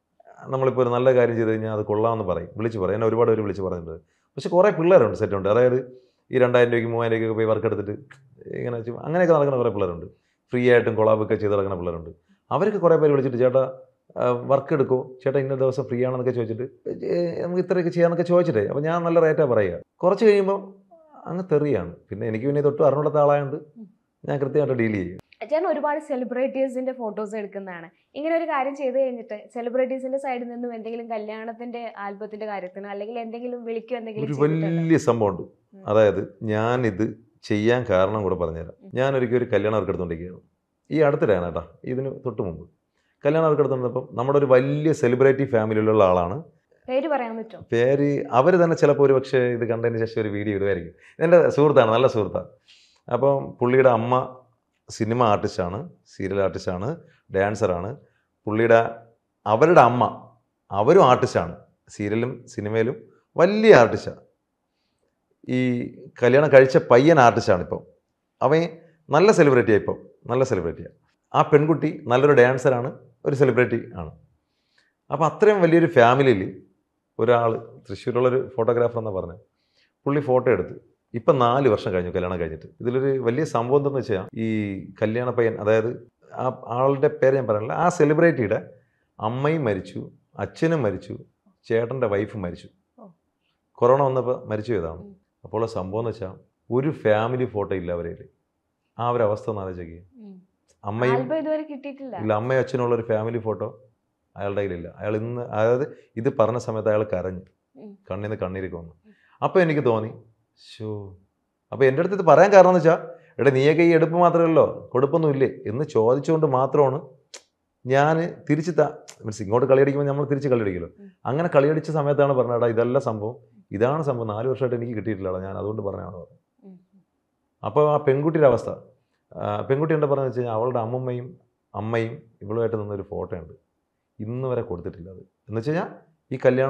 നമ്മളിപ്പോൾ ഒരു നല്ല കാര്യം ചെയ്ത് കഴിഞ്ഞാൽ അത് കൊള്ളാമെന്ന് പറയും, വിളിച്ച് പറയും. എന്നെ ഒരുപാട് പേര് വിളിച്ച് പറഞ്ഞിട്ടുണ്ട്. പക്ഷെ കുറേ പിള്ളേരുണ്ട്, സെറ്റുണ്ട്. അതായത് ഈ 2000 രൂപയ്ക്ക് 3000 രൂപയ്ക്ക് പോയി വർക്ക് എടുത്തിട്ട് ഇങ്ങനെ അങ്ങനെയൊക്കെ നടക്കുന്ന കുറേ പിള്ളേരുണ്ട്. ഫ്രീ ആയിട്ടും കൊളാബൊക്കെ ചെയ്ത് നടക്കുന്ന പിള്ളേരുണ്ട്. അവർക്ക് കുറേ പേര് വിളിച്ചിട്ട് ചേട്ടാ വർക്ക് എടുക്കുമോ, ചേട്ടാ ഇന്ന ദിവസം ഫ്രീ ആണെന്നൊക്കെ ചോദിച്ചിട്ട് നമുക്ക് ഇത്രയൊക്കെ ചെയ്യാമെന്നൊക്കെ ചോദിച്ചിട്ടേ. അപ്പോൾ ഞാൻ നല്ല റേറ്റാണ് പറയുക. കുറച്ച് കഴിയുമ്പോൾ അങ്ങ് തെറിയാണ്. പിന്നെ എനിക്ക് പിന്നെ തൊട്ട് അറിഞ്ഞിടത്ത ആളായതുകൊണ്ട് ഞാൻ കൃത്യമായിട്ട് ഡീൽ ചെയ്യും. ഞാൻ ഒരുപാട് സെലിബ്രിറ്റീസിന്റെ ഫോട്ടോസ് എടുക്കുന്നതാണ്. ഇങ്ങനെ ഒരു കാര്യം ചെയ്ത് കഴിഞ്ഞിട്ട് സെലിബ്രിറ്റീസിന്റെ സൈഡിൽ നിന്നും എന്തെങ്കിലും കല്യാണത്തിന്റെ ആൽബത്തിന്റെ കാര്യത്തിന് അല്ലെങ്കിൽ എന്തെങ്കിലും വിളിക്കോ എന്തെങ്കിലും ഒരു വലിയ സംഭവമുണ്ട്. അതായത് ഞാനിത് ചെയ്യാൻ കാരണം കൂടെ പറഞ്ഞുതരാം. ഞാനൊരിക്കലും ഒരു കല്യാണം വർക്ക് എടുത്തുകൊണ്ടിരിക്കുകയാണ്. ഈ അടുത്തിടെയാണ് കേട്ടോ, ഇതിന് തൊട്ട് മുമ്പ് കല്യാണം വർക്ക് എടുത്തുകൊണ്ടപ്പം നമ്മുടെ ഒരു വലിയ സെലിബ്രിറ്റി ഫാമിലിയിലുള്ള ആളാണ്. പേര് പറയാൻ പറ്റുമോ? പേര് അവർ തന്നെ ചിലപ്പോൾ ഒരു പക്ഷേ ഇത് കണ്ടതിന് ശേഷം ഒരു വീഡിയോ ഇടുമായിരിക്കും. എൻ്റെ സുഹൃത്താണ്, നല്ല സുഹൃത്താണ്. അപ്പം പുള്ളിയുടെ അമ്മ സിനിമ ആർട്ടിസ്റ്റാണ്, സീരിയൽ ആർട്ടിസ്റ്റാണ്, ഡാൻസറാണ്. അവരുടെ അമ്മ അവരും ആർട്ടിസ്റ്റാണ്, സീരിയലും സിനിമയിലും വലിയ ആർട്ടിസ്റ്റാണ്. ഈ കല്യാണം കഴിച്ച പയ്യൻ ആർട്ടിസ്റ്റാണ്. ഇപ്പം അവൻ നല്ല സെലിബ്രിറ്റിയാണ്, ഇപ്പം നല്ല സെലിബ്രിറ്റിയാണ്. ആ പെൺകുട്ടി നല്ലൊരു ഡാൻസറാണ്, ഒരു സെലിബ്രിറ്റി ആണ്. അപ്പോൾ അത്രയും വലിയൊരു ഫാമിലിയിൽ ഒരാൾ, തൃശ്ശൂരുള്ളൊരു ഫോട്ടോഗ്രാഫർ എന്നാണ് പറഞ്ഞത്, പുള്ളി ഫോട്ടോ എടുത്ത് ഇപ്പം 4 വർഷം കഴിഞ്ഞു കല്യാണം കഴിഞ്ഞിട്ട്. ഇതിലൊരു വലിയ സംഭവം എന്താണെന്ന് വെച്ചാൽ, ഈ കല്യാണ പയ്യൻ, അതായത് ആ ആളുടെ പേര് ഞാൻ പറയാനില്ല, ആ സെലിബ്രിറ്റിയുടെ അമ്മയും മരിച്ചു, അച്ഛനും മരിച്ചു, ചേട്ടൻ്റെ വൈഫും മരിച്ചു. കൊറോണ വന്നപ്പോൾ മരിച്ചു പോയതാണ്. അപ്പോൾ സംഭവം എന്ന് വെച്ചാൽ ഒരു ഫാമിലി ഫോട്ടോ ഇല്ല അവരേൽ. ആ ഒരു അവസ്ഥ ഒന്ന് ആലോചിക്കുക. അമ്മയും ഇല്ല, അമ്മയും അച്ഛനുള്ളൊരു ഫാമിലി ഫോട്ടോ അയാളുടെ കയ്യിലില്ല. അയാൾ ഇന്ന്, അതായത് ഇത് പറഞ്ഞ സമയത്ത് അയാൾ കരഞ്ഞു, കണ്ണിന്ന് കണ്ണീരൊക്കെ വന്നു. അപ്പോൾ എനിക്ക് തോന്നി, ഷോ, അപ്പോൾ എൻ്റെ അടുത്ത് ഇത് പറയാൻ കാരണം എന്ന് വെച്ചാൽ, എടാ നീയൊക്കെ ഈ എടുപ്പ് മാത്രമല്ലോ, കൊടുപ്പൊന്നും ഇല്ലേ എന്ന് ചോദിച്ചുകൊണ്ട് മാത്രമാണ് ഞാൻ തിരിച്ച് മീൻസ് ഇങ്ങോട്ട് കളിയടിക്കുമ്പോൾ നമ്മൾ തിരിച്ച് കളിയടിക്കുമല്ലോ. അങ്ങനെ കളിയടിച്ച സമയത്താണ് പറഞ്ഞത്, എടാ ഇതല്ല സംഭവം, ഇതാണ് സംഭവം, 4 വർഷമായിട്ട് എനിക്ക് കിട്ടിയിട്ടില്ല, ഞാൻ അതുകൊണ്ട് പറഞ്ഞതാണ് പറഞ്ഞു. അപ്പോൾ ആ പെൺകുട്ടിയുടെ അവസ്ഥ, പെൺകുട്ടി എന്താ പറഞ്ഞതെന്ന് വെച്ച് കഴിഞ്ഞാൽ, അവളുടെ അമ്മയും ഇവളുമായിട്ട് നിന്നൊരു ഫോട്ടോ ഉണ്ട്, ഇന്ന് വരെ കൊടുത്തിട്ടില്ല. അത് എന്ന് വെച്ച് കഴിഞ്ഞാൽ ഈ കല്യാണ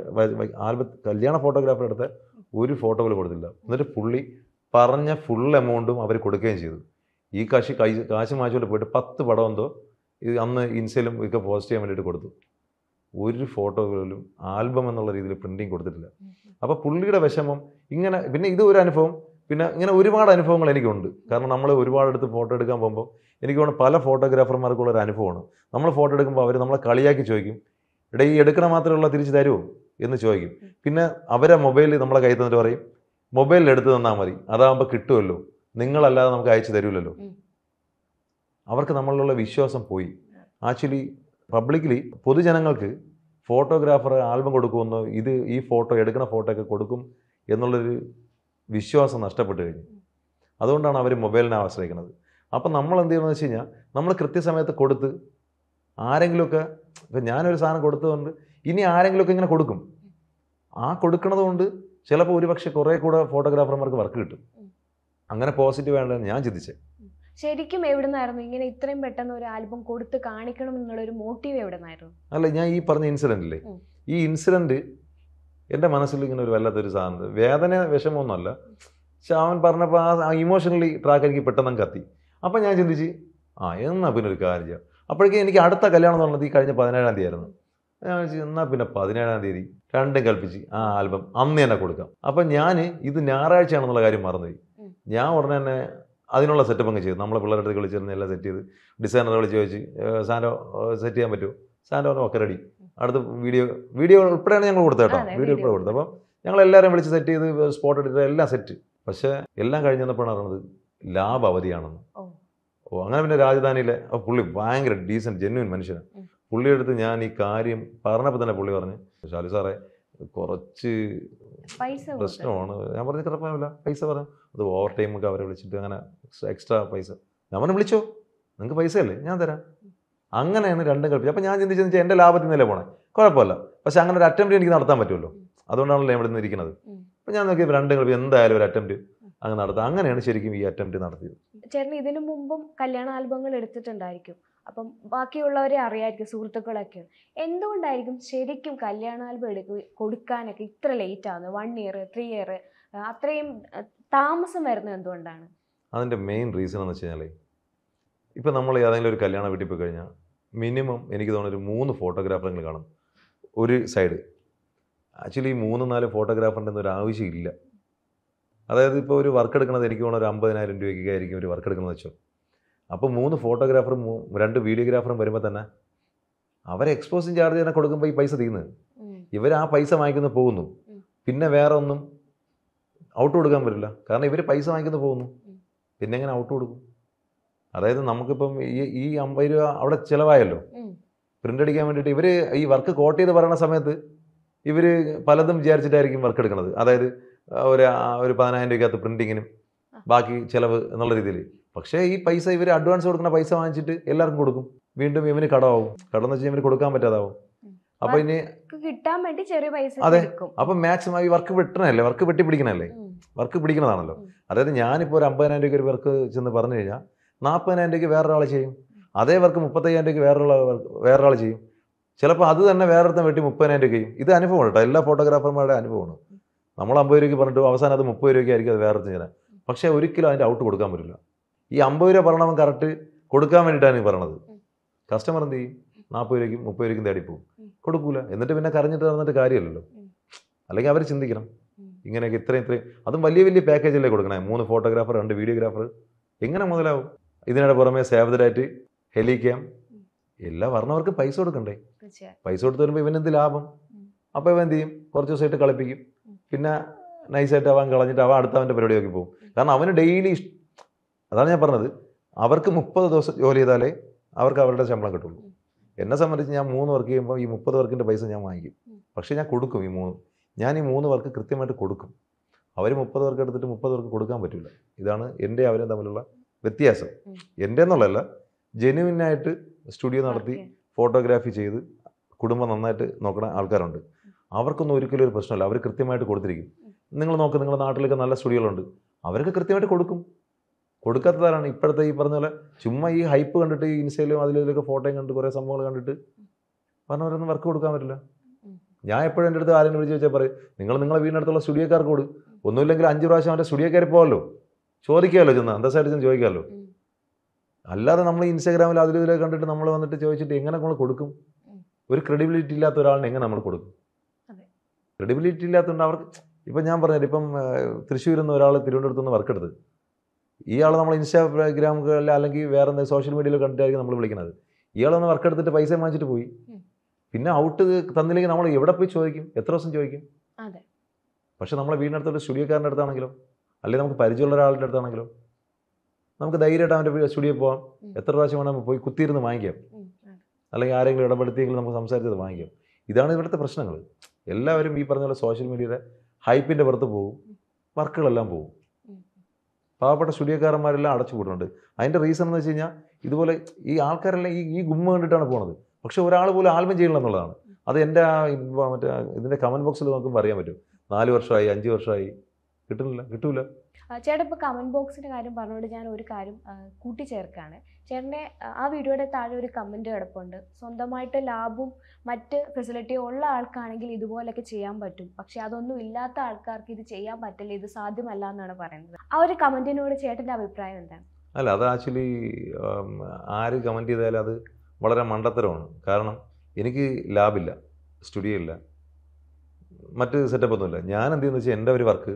കല്യാണ ഫോട്ടോഗ്രാഫർ എടുത്ത ഒരു ഫോട്ടോ പോലും കൊടുത്തില്ല. എന്നിട്ട് പുള്ളി പറഞ്ഞ ഫുൾ എമൗണ്ടും അവർ കൊടുക്കുകയും ചെയ്തു. ഈ കാശ് മാച്ചുകൊണ്ട് പോയിട്ട് 10 പടം എന്തോ ഇത് അന്ന് ഇൻസ്റ്റയിലും ഒക്കെ പോസ്റ്റ് ചെയ്യാൻ വേണ്ടിയിട്ട് കൊടുത്തു. ഒരു ഫോട്ടോ പോലും ആൽബം എന്നുള്ള രീതിയിൽ പ്രിൻറ്റിങ് കൊടുത്തിട്ടില്ല. അപ്പോൾ പുള്ളിയുടെ വിഷമം ഇങ്ങനെ. പിന്നെ ഇത് ഒരു അനുഭവം, പിന്നെ ഇങ്ങനെ ഒരുപാട് അനുഭവങ്ങൾ എനിക്കുണ്ട്. കാരണം നമ്മൾ ഒരുപാടെടുത്ത് ഫോട്ടോ എടുക്കാൻ പോകുമ്പോൾ എനിക്ക് തോന്നുന്നു പല ഫോട്ടോഗ്രാഫർമാർക്കുള്ളൊരു അനുഭവമാണ്. നമ്മൾ ഫോട്ടോ എടുക്കുമ്പോൾ അവർ നമ്മളെ കളിയാക്കി ചോദിക്കും, ഇവിടെ ഈ എടുക്കണ മാത്രമുള്ള തിരിച്ച് തരുമോ എന്ന് ചോദിക്കും. പിന്നെ അവരെ മൊബൈലിൽ നമ്മളെ കയ്യിൽ തന്നിട്ട് പറയും, മൊബൈലിൽ എടുത്ത് തന്നാൽ മതി, അതാകുമ്പോൾ കിട്ടുമല്ലോ, നിങ്ങളല്ലാതെ നമുക്ക് അയച്ചു തരൂലല്ലോ. അവർക്ക് നമ്മളിലുള്ള വിശ്വാസം പോയി. ആക്ച്വലി പബ്ലിക്കലി പൊതുജനങ്ങൾക്ക് ഫോട്ടോഗ്രാഫർ ആൽബം കൊടുക്കുമെന്നോ ഈ ഫോട്ടോ എടുക്കുന്ന ഫോട്ടോ ഒക്കെ കൊടുക്കും എന്നുള്ളൊരു വിശ്വാസം നഷ്ടപ്പെട്ട് കഴിഞ്ഞു. അതുകൊണ്ടാണ് അവർ മൊബൈലിനെ ആശ്രയിക്കുന്നത്. അപ്പം നമ്മൾ എന്ത് ചെയ്യണമെന്ന് വെച്ച് കഴിഞ്ഞാൽ, നമ്മൾ കൃത്യസമയത്ത് കൊടുത്ത് ആരെങ്കിലുമൊക്കെ, ഇപ്പം ഞാനൊരു സാധനം കൊടുത്തതുകൊണ്ട് ഇനി ആരെങ്കിലുമൊക്കെ ഇങ്ങനെ കൊടുക്കും. ആ കൊടുക്കണത് കൊണ്ട് ചിലപ്പോൾ ഒരുപക്ഷെ കുറേ കൂടെ ഫോട്ടോഗ്രാഫർമാർക്ക് വർക്ക് കിട്ടും. അങ്ങനെ പോസിറ്റീവ് വേണ്ടതെന്ന് ഞാൻ ചിന്തിച്ചത്. ശരിക്കും എവിടെ നിന്നായിരുന്നു ഇങ്ങനെ ഇത്രയും പെട്ടെന്ന് ഒരു ആൽബം കൊടുത്ത് കാണിക്കണം എന്നുള്ളൊരു മോട്ടീവ് എവിടെ നിന്നായിരുന്നു? അല്ല, ഞാൻ ഈ പറഞ്ഞ ഇൻസിഡൻറ്റില്ലേ, ഈ ഇൻസിഡൻറ്റ് എൻ്റെ മനസ്സിൽ ഇങ്ങനെ ഒരു വല്ലാത്തൊരു സാധനം, വേദന വിഷമമൊന്നുമല്ല, പക്ഷെ അവൻ പറഞ്ഞപ്പോൾ ആ ഇമോഷണലി ട്രാക്ക് എനിക്ക് പെട്ടെന്ന് കത്തി. അപ്പം ഞാൻ ചിന്തിച്ച്, എന്നാൽ പിന്നെ ഒരു കാര്യം ചെയ്യാം. അപ്പോഴേക്കും എനിക്ക് അടുത്ത കല്യാണം എന്ന് പറഞ്ഞത് ഈ കഴിഞ്ഞ 17-ാം തീയതി ആയിരുന്നു. ഞാൻ വെച്ച് എന്നാൽ പിന്നെ 17-ാം തീയതി രണ്ടും കൽപ്പിച്ച് ആ ആൽബം അന്ന് തന്നെ കൊടുക്കാം. അപ്പം ഞാൻ ഇത് ഞായറാഴ്ചയാണെന്നുള്ള കാര്യം മറന്നുപോയി. ഞാൻ ഉടനെ തന്നെ അതിനുള്ള സെറ്റപ്പ് അങ്ങ് ചെയ്തു. നമ്മളെ പിള്ളേരുടെ അടുത്ത് വിളിച്ചിരുന്ന് എല്ലാം സെറ്റ് ചെയ്ത് ഡിസൈനറെ വിളിച്ച് ചോദിച്ച്, സാൻഡോ സെറ്റ് ചെയ്യാൻ പറ്റുമോ? സാൻഡോ ഒക്കെ റെഡി. അടുത്ത വീഡിയോ ഉൾപ്പെടെയാണ് ഞങ്ങൾ കൊടുത്തത് കേട്ടോ, വീഡിയോ ഉൾപ്പെടെ കൊടുത്തത്. അപ്പം ഞങ്ങളെല്ലാവരും വിളിച്ച് സെറ്റ് ചെയ്ത് സ്പോട്ട് എടുത്തിട്ട് എല്ലാം സെറ്റ്. പക്ഷേ എല്ലാം കഴിഞ്ഞ് വന്നപ്പോഴാണ് അറിഞ്ഞത് ലാഭ അവധിയാണെന്ന്. അങ്ങനെ പിന്നെ രാജധാനിയിലെ പുള്ളി ഭയങ്കര ഡീസൻറ്റ് ജെന്യൂൻ മനുഷ്യനാണ്. പുള്ളിയെടുത്ത് ഞാൻ ഈ കാര്യം പറഞ്ഞപ്പോൾ തന്നെ പുള്ളി പറഞ്ഞു, ഷാലു സാറേ കുറച്ച് പ്രശ്നമാണ്. ഞാൻ പറഞ്ഞ കുഴപ്പമില്ല, പൈസ പറഞ്ഞു. അത് ഓവർ ടൈമൊക്കെ അവരെ വിളിച്ചിട്ട് അങ്ങനെ എക്സ്ട്രാ പൈസ. ഞാൻ പറഞ്ഞു വിളിച്ചോ, നിങ്ങൾക്ക് പൈസ അല്ലേ, ഞാൻ തരാം. അങ്ങനെയാണ് രണ്ടും കളിപ്പിച്ചത്. അപ്പോൾ ഞാൻ ചിന്തിച്ചെന്ന് എൻ്റെ ലാഭത്തിൽ നിന്നല്ലേ പോണേ, കുഴപ്പമില്ല. പക്ഷേ അങ്ങനെ ഒരു അറ്റംപ്റ്റ് എനിക്ക് നടത്താൻ പറ്റുമല്ലോ, അതുകൊണ്ടാണല്ലോ ഇവിടെ നിന്ന് ഇരിക്കുന്നത്. അപ്പോൾ ഞാൻ നോക്കിയപ്പോൾ രണ്ടും കളിപ്പ് എന്തായാലും ഒരു അറ്റംപ്റ്റ് അങ്ങ് നടത്താം. അങ്ങനെയാണ് ശരിക്കും ഈ അറ്റംപ്റ്റ് നടത്തിയത്. ചേട്ടൻ ഇതിനു മുമ്പും കല്യാണ ആൽബങ്ങൾ എടുത്തിട്ടുണ്ടായിരിക്കും, അപ്പം ബാക്കിയുള്ളവരെ അറിയായിരിക്കും, സുഹൃത്തുക്കളൊക്കെ. എന്തുകൊണ്ടായിരിക്കും ശരിക്കും കല്യാണ ആൽബം കൊടുക്കാനൊക്കെ ഇത്ര ലേറ്റ് ആവുന്നത്? 1 ഇയർ 3 ഇയർ അത്രയും താമസം വരുന്നത് എന്തുകൊണ്ടാണ്? അതിൻ്റെ മെയിൻ റീസൺ എന്ന് വെച്ച് കഴിഞ്ഞാൽ, ഇപ്പം നമ്മൾ ഏതെങ്കിലും ഒരു കല്യാണ വീട്ടിൽ പോയി കഴിഞ്ഞാൽ മിനിമം എനിക്ക് തോന്നുന്നു ഒരു 3 ഫോട്ടോഗ്രാഫറുകൾ കാണും. ഒരു സൈഡ്. ആക്ച്വലി 3-4 ഫോട്ടോഗ്രാഫറിൻ്റെ ഒന്നും ഒരു ആവശ്യമില്ല. അതായത് ഇപ്പോൾ ഒരു വർക്ക് എടുക്കുന്നത് എനിക്ക് വേണം ഒരു 50,000 രൂപയ്ക്ക് ആയിരിക്കും ഒരു വർക്ക് എടുക്കുന്നത് വെച്ചോ. അപ്പോൾ 3 ഫോട്ടോഗ്രാഫറും 2 വീഡിയോഗ്രാഫറും വരുമ്പോൾ തന്നെ അവരെ എക്സ്പോസിങ് ചാർജ് തന്നെ കൊടുക്കുമ്പോൾ ഈ പൈസ തീരുന്നത്. ഇവർ ആ പൈസ വാങ്ങിക്കുന്നു പോകുന്നു. പിന്നെ വേറെ ഒന്നും ഔട്ട് കൊടുക്കാൻ പറ്റില്ല. കാരണം ഇവർ പൈസ വാങ്ങിക്കുന്നു പോകുന്നു. പിന്നെ എങ്ങനെ ഔട്ട് കൊടുക്കും? അതായത് നമുക്കിപ്പം ഈ 50 രൂപ അവിടെ ചിലവായല്ലോ പ്രിൻ്റ് അടിക്കാൻ വേണ്ടിയിട്ട്. ഇവർ ഈ വർക്ക് കോട്ട് ചെയ്ത് പറയുന്ന സമയത്ത് ഇവർ പലതും വിചാരിച്ചിട്ടായിരിക്കും വർക്ക് എടുക്കുന്നത്. അതായത് ഒരു 10,000 രൂപയ്ക്കകത്ത് പ്രിൻറ്റിങ്ങിനും ബാക്കി ചിലവ് എന്നുള്ള രീതിയിൽ. പക്ഷേ ഈ പൈസ ഇവർ അഡ്വാൻസ് കൊടുക്കുന്ന പൈസ വാങ്ങിച്ചിട്ട് എല്ലാവർക്കും കൊടുക്കും. വീണ്ടും ഇവന് കടമാവും. കടമെന്ന് വെച്ചാൽ ഇവന് കൊടുക്കാൻ പറ്റാതാവും. അപ്പോൾ ഇനി കിട്ടാൻ വേണ്ടി ചെറിയ പൈസ. അതെ, അപ്പം മാക്സിമം ഈ വർക്ക് വെട്ടണല്ലേ, വർക്ക് വെട്ടിപ്പിടിക്കണല്ലേ, വർക്ക് പിടിക്കണതാണല്ലോ. അതായത് ഞാനിപ്പോൾ ഒരു 50,000 രൂപയ്ക്ക് ഒരു വർക്ക് ചെന്ന് പറഞ്ഞു കഴിഞ്ഞാൽ 40,000 രൂപയ്ക്ക് വേറൊരാളെ ചെയ്യും. അതേ വർക്ക് 35,000 രൂപയ്ക്ക് വേറൊരാൾ ചെയ്യും. ചിലപ്പോൾ അത് തന്നെ വേറൊരുത്തം വെട്ടി 30,000 രൂപയ്ക്ക് ചെയ്യും. ഇത് അനുഭവമാണ് കേട്ടോ, എല്ലാ ഫോട്ടോഗ്രാഫർമാരുടെ അനുഭവമാണ്. നമ്മൾ 50 രൂപയ്ക്ക് പറഞ്ഞിട്ട് അവസാനം അത് 30 രൂപയ്ക്ക് ആയിരിക്കും അത് വേറൊരുത്തം ചെയ്യുന്നത്. പക്ഷേ ഒരിക്കലും അതിൻ്റെ ഔട്ട് കൊടുക്കാൻ പറ്റില്ല. ഈ 50 രൂപ പറയണവൻ കറക്റ്റ് കൊടുക്കാൻ വേണ്ടിയിട്ടാണ് ഈ പറയണത്. കസ്റ്റമർ എന്ത് ചെയ്യും? 40 രൂപയ്ക്കും 30 രൂപയ്ക്കും തേടിപ്പോവും, കൊടുക്കൂല. എന്നിട്ട് പിന്നെ കരഞ്ഞിട്ട് നടന്നിട്ട് കാര്യമല്ലല്ലോ. അല്ലെങ്കിൽ അവർ ചിന്തിക്കണം ഇങ്ങനെയൊക്കെ ഇത്രയും അതും വലിയ വലിയ പാക്കേജല്ലേ കൊടുക്കണേ. 3 ഫോട്ടോഗ്രാഫർ 2 വീഡിയോഗ്രാഫർ എങ്ങനെ മുതലാവും? ഇതിനിടെ പുറമെ സേവ് ദ ഡേറ്റ്, ഹെലിക്യാം എല്ലാം പറഞ്ഞവർക്ക് പൈസ കൊടുക്കണ്ടേ? പൈസ കൊടുത്ത് വരുമ്പോൾ ഇവനെന്ത് ലാഭം? അപ്പോൾ ഇവൻ എന്ത് ചെയ്യും? കുറച്ച് ദിവസമായിട്ട് കളിപ്പിക്കും. പിന്നെ നൈസായിട്ട് അവൻ കളഞ്ഞിട്ട് അവൻ അടുത്തവൻ്റെ പരിപാടി നോക്കി പോകും. കാരണം അവന് ഡെയിലി അതാണ് ഞാൻ പറഞ്ഞത്, അവർക്ക് 30 ദിവസം ജോലി ചെയ്താലേ അവർക്ക് അവരുടെ ശമ്പളം കിട്ടുള്ളൂ. എന്നെ സംബന്ധിച്ച് ഞാൻ 3 വർക്ക് ചെയ്യുമ്പോൾ ഈ 30 വർക്കിൻ്റെ പൈസ ഞാൻ വാങ്ങിക്കും. പക്ഷേ ഞാൻ കൊടുക്കും. ഞാൻ ഈ 3 വർക്ക് കൃത്യമായിട്ട് കൊടുക്കും. അവർ 30 വർക്ക് എടുത്തിട്ട് 30 വർക്ക് കൊടുക്കാൻ പറ്റില്ല. ഇതാണ് എൻ്റെ അവരും തമ്മിലുള്ള വ്യത്യാസം. എൻ്റെ എന്നുള്ളതല്ല, ജെന്യുവിനായിട്ട് സ്റ്റുഡിയോ നടത്തി ഫോട്ടോഗ്രാഫി ചെയ്ത് കുടുംബം നന്നായിട്ട് നോക്കുന്ന ആൾക്കാരുണ്ട്. അവർക്കൊന്നും ഒരിക്കലും ഒരു പ്രശ്നമല്ല. അവർ കൃത്യമായിട്ട് കൊടുത്തിരിക്കും. നിങ്ങൾ നോക്ക്, നിങ്ങളുടെ നാട്ടിലൊക്കെ നല്ല സ്റ്റുഡിയോകളുണ്ട്, അവർക്ക് കൃത്യമായിട്ട് കൊടുക്കും. കൊടുക്കാത്തതാണ് ഇപ്പോഴത്തെ ഈ പറഞ്ഞ പോലെ ചുമ്മാ ഈ ഹൈപ്പ് കണ്ടിട്ട് ഈ ഇൻസ്റ്റയിലും അതിലൊക്കെ ഫോട്ടോയും കണ്ടിട്ട് കുറേ സംഭവങ്ങൾ കണ്ടിട്ട് പറഞ്ഞവരൊന്നും വർക്ക് കൊടുക്കാൻ പറ്റില്ല. ഞാൻ എപ്പോഴും എൻ്റെ അടുത്ത് ആരെങ്കിലും വിളിച്ച് വെച്ചാൽ പറയും, നിങ്ങളെ വീടിനടുത്തുള്ള സ്റ്റുഡിയോക്കാർക്ക് കൊടു. ഒന്നുമില്ലെങ്കിൽ 5 പ്രാവശ്യം അവൻ്റെ സ്റ്റുഡിയോ കയറി പോകാമല്ലോ, ചോദിക്കാമല്ലോ, ചെന്ന് അന്തസ്സായിട്ട് ചെന്ന് ചോദിക്കാമല്ലോ. അല്ലാതെ നമ്മൾ ഇൻസ്റ്റാഗ്രാമിൽ അതിലൊക്കെ കണ്ടിട്ട് നമ്മൾ വന്നിട്ട് ചോദിച്ചിട്ട് എങ്ങനെ നമ്മൾ കൊടുക്കും? ഒരു ക്രെഡിബിലിറ്റി ഇല്ലാത്ത ഒരാളിനെ എങ്ങനെ നമ്മൾ കൊടുക്കും? ക്രെഡിബിലിറ്റി ഇല്ലാത്തതുകൊണ്ട് അവർക്ക് ഇപ്പം ഞാൻ പറഞ്ഞില്ല, ഇപ്പം തൃശ്ശൂരിൽ നിന്ന് ഒരാൾ തിരുവനന്തപുരത്ത് നിന്ന് വർക്ക് എടുത്ത്, ഇയാൾ നമ്മൾ ഇൻസ്റ്റാഗ്രാമുകളിൽ അല്ലെങ്കിൽ വേറെ എന്തെങ്കിലും സോഷ്യൽ മീഡിയയിൽ കണ്ടിട്ടായിരിക്കും നമ്മൾ വിളിക്കുന്നത്. ഇയാളൊന്ന് വർക്ക് എടുത്തിട്ട് പൈസ വാങ്ങിച്ചിട്ട് പോയി. പിന്നെ ഔട്ട് തന്നില്ലെങ്കിൽ നമ്മൾ എവിടെ പോയി ചോദിക്കും? എത്ര ദിവസം ചോദിക്കും? പക്ഷെ നമ്മളെ വീടിനടുത്തൊരു സ്റ്റുഡിയോക്കാരൻ്റെ അടുത്താണെങ്കിലോ അല്ലെങ്കിൽ നമുക്ക് പരിചയമുള്ള ഒരാളുടെ അടുത്താണെങ്കിലോ നമുക്ക് ധൈര്യമായിട്ട് അവൻ്റെ സ്റ്റുഡിയോ പോകാം. എത്ര പ്രാവശ്യം വേണം പോയി കുത്തിയിരുന്ന് വാങ്ങിക്കാം. അല്ലെങ്കിൽ ആരെങ്കിലും ഇടപെടുത്തിയെങ്കിലും നമുക്ക് സംസാരിച്ചത് വാങ്ങിക്കാം. ഇതാണ് ഇവിടുത്തെ പ്രശ്നങ്ങൾ. എല്ലാവരും ഈ പറഞ്ഞ പോലെ സോഷ്യൽ മീഡിയയുടെ ഹൈപ്പിൻ്റെ പുറത്ത് പോകും, വർക്കുകളെല്ലാം പോകും. പാവപ്പെട്ട സ്റ്റുഡിയോക്കാരന്മാരെല്ലാം അടച്ചുപൂട്ടുന്നുണ്ട്. അതിൻ്റെ റീസൺ എന്ന് വെച്ച് കഴിഞ്ഞാൽ ഇതുപോലെ ഈ ആൾക്കാരെല്ലാം ഈ ഗുമ്മ കണ്ടിട്ടാണ് പോകുന്നത്. പക്ഷെ ഒരാൾ പോലും ആൽബം ചെയ്യണം എന്നുള്ളതാണ്. അത് എൻ്റെ മറ്റേ ഇതിൻ്റെ കമൻറ്റ് ബോക്സിൽ നോക്കുമ്പോൾ അറിയാൻ പറ്റും. 4 വർഷമായി 5 വർഷമായി കിട്ടൂല. ചേട്ടൻ ഇപ്പോൾ കമൻറ്റ് ബോക്സിൻ്റെ കാര്യം പറഞ്ഞുകൊണ്ട് ഞാൻ ഒരു കാര്യം കൂട്ടിച്ചേർക്കാണ്. ചേട്ടൻ്റെ ആ വീഡിയോയുടെ താഴെ ഒരു കമൻറ്റ് കിടപ്പുണ്ട്, സ്വന്തമായിട്ട് ലാബും മറ്റ് ഫെസിലിറ്റിയും ഉള്ള ആൾക്കാണെങ്കിൽ ഇതുപോലൊക്കെ ചെയ്യാൻ പറ്റും, പക്ഷെ അതൊന്നും ഇല്ലാത്ത ആൾക്കാർക്ക് ഇത് ചെയ്യാൻ പറ്റില്ല, ഇത് സാധ്യമല്ല എന്നാണ് പറയുന്നത്. ആ ഒരു കമൻറ്റിനോട് ചേട്ടൻ്റെ അഭിപ്രായം എന്താണ്? അല്ല, അത് ആക്ച്വലി ആര് കമൻറ്റ് ചെയ്താലും അത് വളരെ മണ്ടത്തരമാണ്. കാരണം എനിക്ക് ലാബില്ല, സ്റ്റുഡിയോ ഇല്ല, മറ്റ് സെറ്റപ്പൊന്നുമില്ല. ഞാൻ എന്ത് ചെയ്യുന്നത് വെച്ചാൽ എൻ്റെ ഒരു വർക്ക്